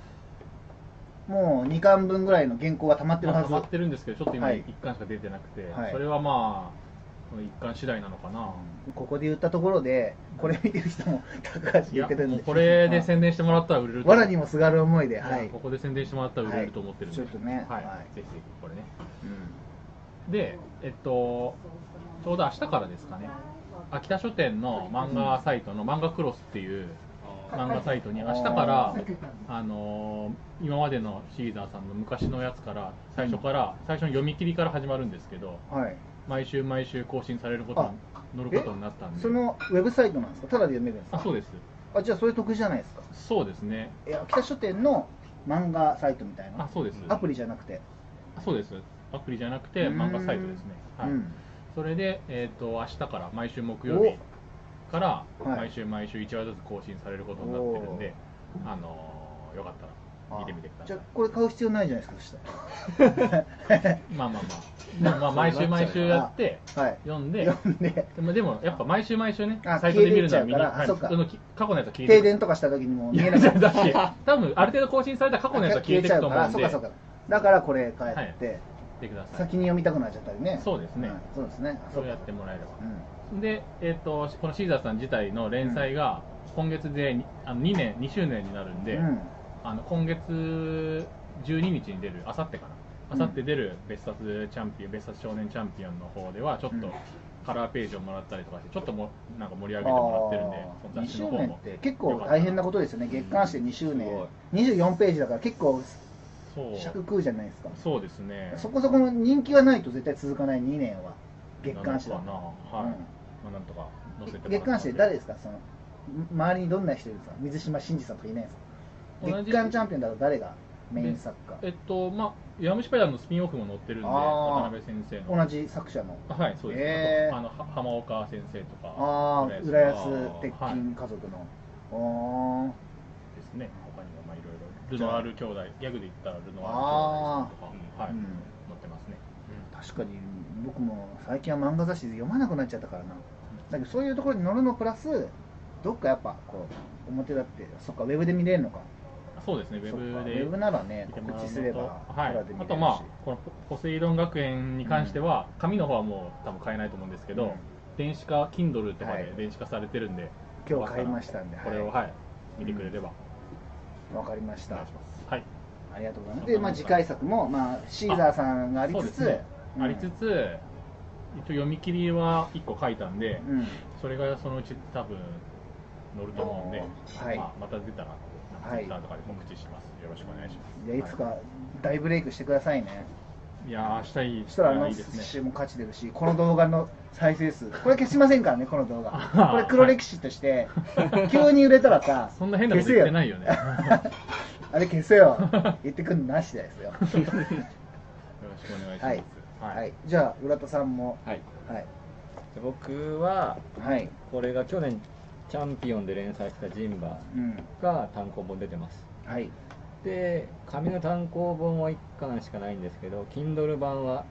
もう2巻分ぐらいの原稿は溜まってるはず。 溜まってるんですけど、ちょっと今1巻しか出てなくて、それはこの1巻次第なのかな。 ここで言ったところで、これ見てる人も高橋言ってるんで、 これで宣伝してもらったら売れると。 わらにもすがる思いで、 ここで宣伝してもらったら売れると思ってるんで、 ちょっとね、 ぜひこれね。で、ちょうど明日からですかね、秋田書店の漫画サイトの漫画クロスっていう漫画サイトに明日から今までのシーザーさんの昔のやつから最初の読み切りから始まるんですけど、毎週毎週更新されることに乗ることになったんで。 そのウェブサイトなんですか？ただで読めるんですか？ そうです。 じゃあそれ得じゃないですか？ そうですね。 秋田書店の漫画サイトみたいな。 そうです。 アプリじゃなくて。 そうです。アプリじゃなくて漫画サイトですね。それで明日から毎週木曜日から毎週毎週1話ずつ更新されることになってるんで、よかったら見てみてください。 じゃあこれ買う必要ないじゃないですか。 毎週毎週やって読んで、でもやっぱ毎週毎週ね、サイトで見るのは過去のやつは消えて停電とかした時にも見えなくなるし、 多分ある程度更新された過去のやつは消えていくと思うんで、 だからこれ買っててください。 先に読みたくなっちゃったりね。 そうですね。 そうですね。 そうやってもらえれば。で、このシーザーさん自体の連載が今月で2周年になるんで、今月12日に出る、あさってかな、あさって出る別冊少年チャンピオンの方ではちょっとカラーページをもらったりとかして、ちょっとなんか盛り上げてもらってるんで、 2周年って結構大変なことですよね。月刊誌で2周年、24ページだから結構尺食うじゃないですか。 そうですね。 そこそこの人気がないと絶対続かない2年は月刊誌だから。 なんとか載せてもらって。 月刊誌で誰ですか、その周りにどんな人いるんですか。水島新司さんとかいないですか。月刊チャンピオンだと誰がメイン作家。 弱虫ペダルのスピンオフも載ってるんで、渡辺先生の同じ作者の。 はい、そうです。浜岡先生とか、 浦安鉄筋家族の。 ですね。他にもいろいろルノアール兄弟、ギャグで言ったらルノアール兄弟とか、載ってますね。 確かに僕も最近は漫画雑誌読まなくなっちゃったからな。だけどそういうところに載るのプラスどっかやっぱこう表だって、そっかウェブで見れるのか。 そうですね、ウェブならね、告知すれば、 あとこのポセイドン学園に関しては、紙の方はもう多分買えないと思うんですけど、電子化、Kindle とかで電子化されてるんで、 今日買いましたんで、 これを見てくれれば。 わかりました。 はい、 ありがとうございます。で、次回作もシーザーさんがありつつ、 一応読み切りは1個書いたんで、それがそのうち多分載ると思うんで、また出たら。ツイッターとかで告知します。よろしくお願いします。 じゃあいつか大ブレイクしてくださいね。 いやしたい。 したらいいですね。も価値出るし、この動画の再生数、これ消しませんからね、この動画。これ黒歴史として急に売れたらさ、 そんな変なこと言ってないよね。 あれ消せよ。言ってくるのなしですよ。よろしくお願いします。 はい。じゃあ浦田さんも。はい。 僕はこれが去年チャンピオンで連載したジンバが単行本出てます。で、紙の単行本は1巻しかないんですけど、Kindle 版は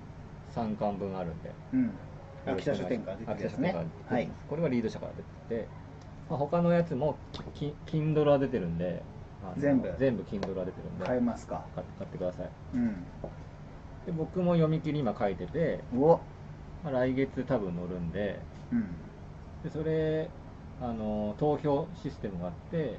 3巻分あるんで。 秋田書店から出てるやつね。 これはリード社から出てて、他のやつもKindle は出てるんで、全部 Kindle は出てるんで、 買えますか。 買ってください。で、僕も読み切り今書いてて、来月多分載るんで、でそれ投票システムがあって、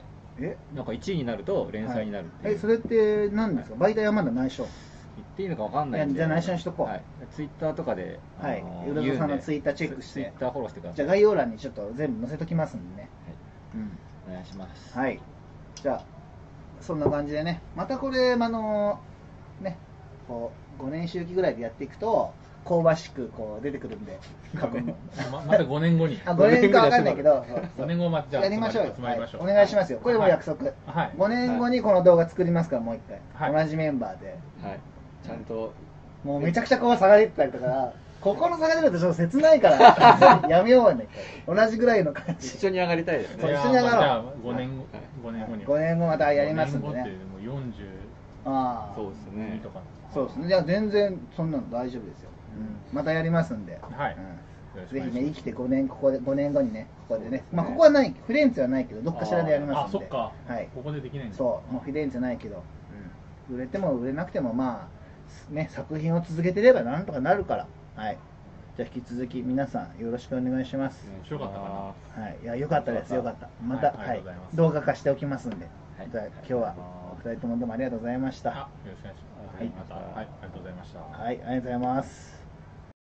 なんか1位になると連載になるっていう。 それって何ですか。媒体はまだ内緒。 言っていいのか分かんないんで。 じゃあ内緒にしとこう。ツイッターとかで浦田さんのツイッターチェックして、 ツイッターフォローしてください。 じゃあ概要欄にちょっと全部載せときますんでね。 お願いします。 じゃあそんな感じでね、またこれね、こう5年周期ぐらいでやっていくと香ばしくこう出てくるんで、 また5年後に 5年か分かんないけど 5年後じゃあやりましょうよ。お願いしますよ。これも約束。5年後にこの動画作りますから、もう一回同じメンバーでちゃんと。 もうめちゃくちゃこう差が出てたりとか、ここの差が出るとちょっと切ないからやめようね。同じぐらいの感じ。 一緒に上がりたいですね。 一緒に上がろう。 5年後に 5年後またやりますんでね。 そうですね。 そうですね。じゃあ全然そんなの大丈夫ですよ。またやりますんで。ぜひね、生きて5年後にね、ここでね、ここはない、フィレンツェはないけど、どっかしらでやりますんで。 そっか。ここでできないんだ。 もうフィレンツェないけど、売れても売れなくても作品を続けてればなんとかなるから。じゃあ引き続き皆さんよろしくお願いします。 面白かったかな。いや、よかったです。よかった。また動画化しておきますんで。じゃあ今日はお二人ともどうもありがとうございました。 よろしくお願いします。またありがとうございました。 ありがとうございます。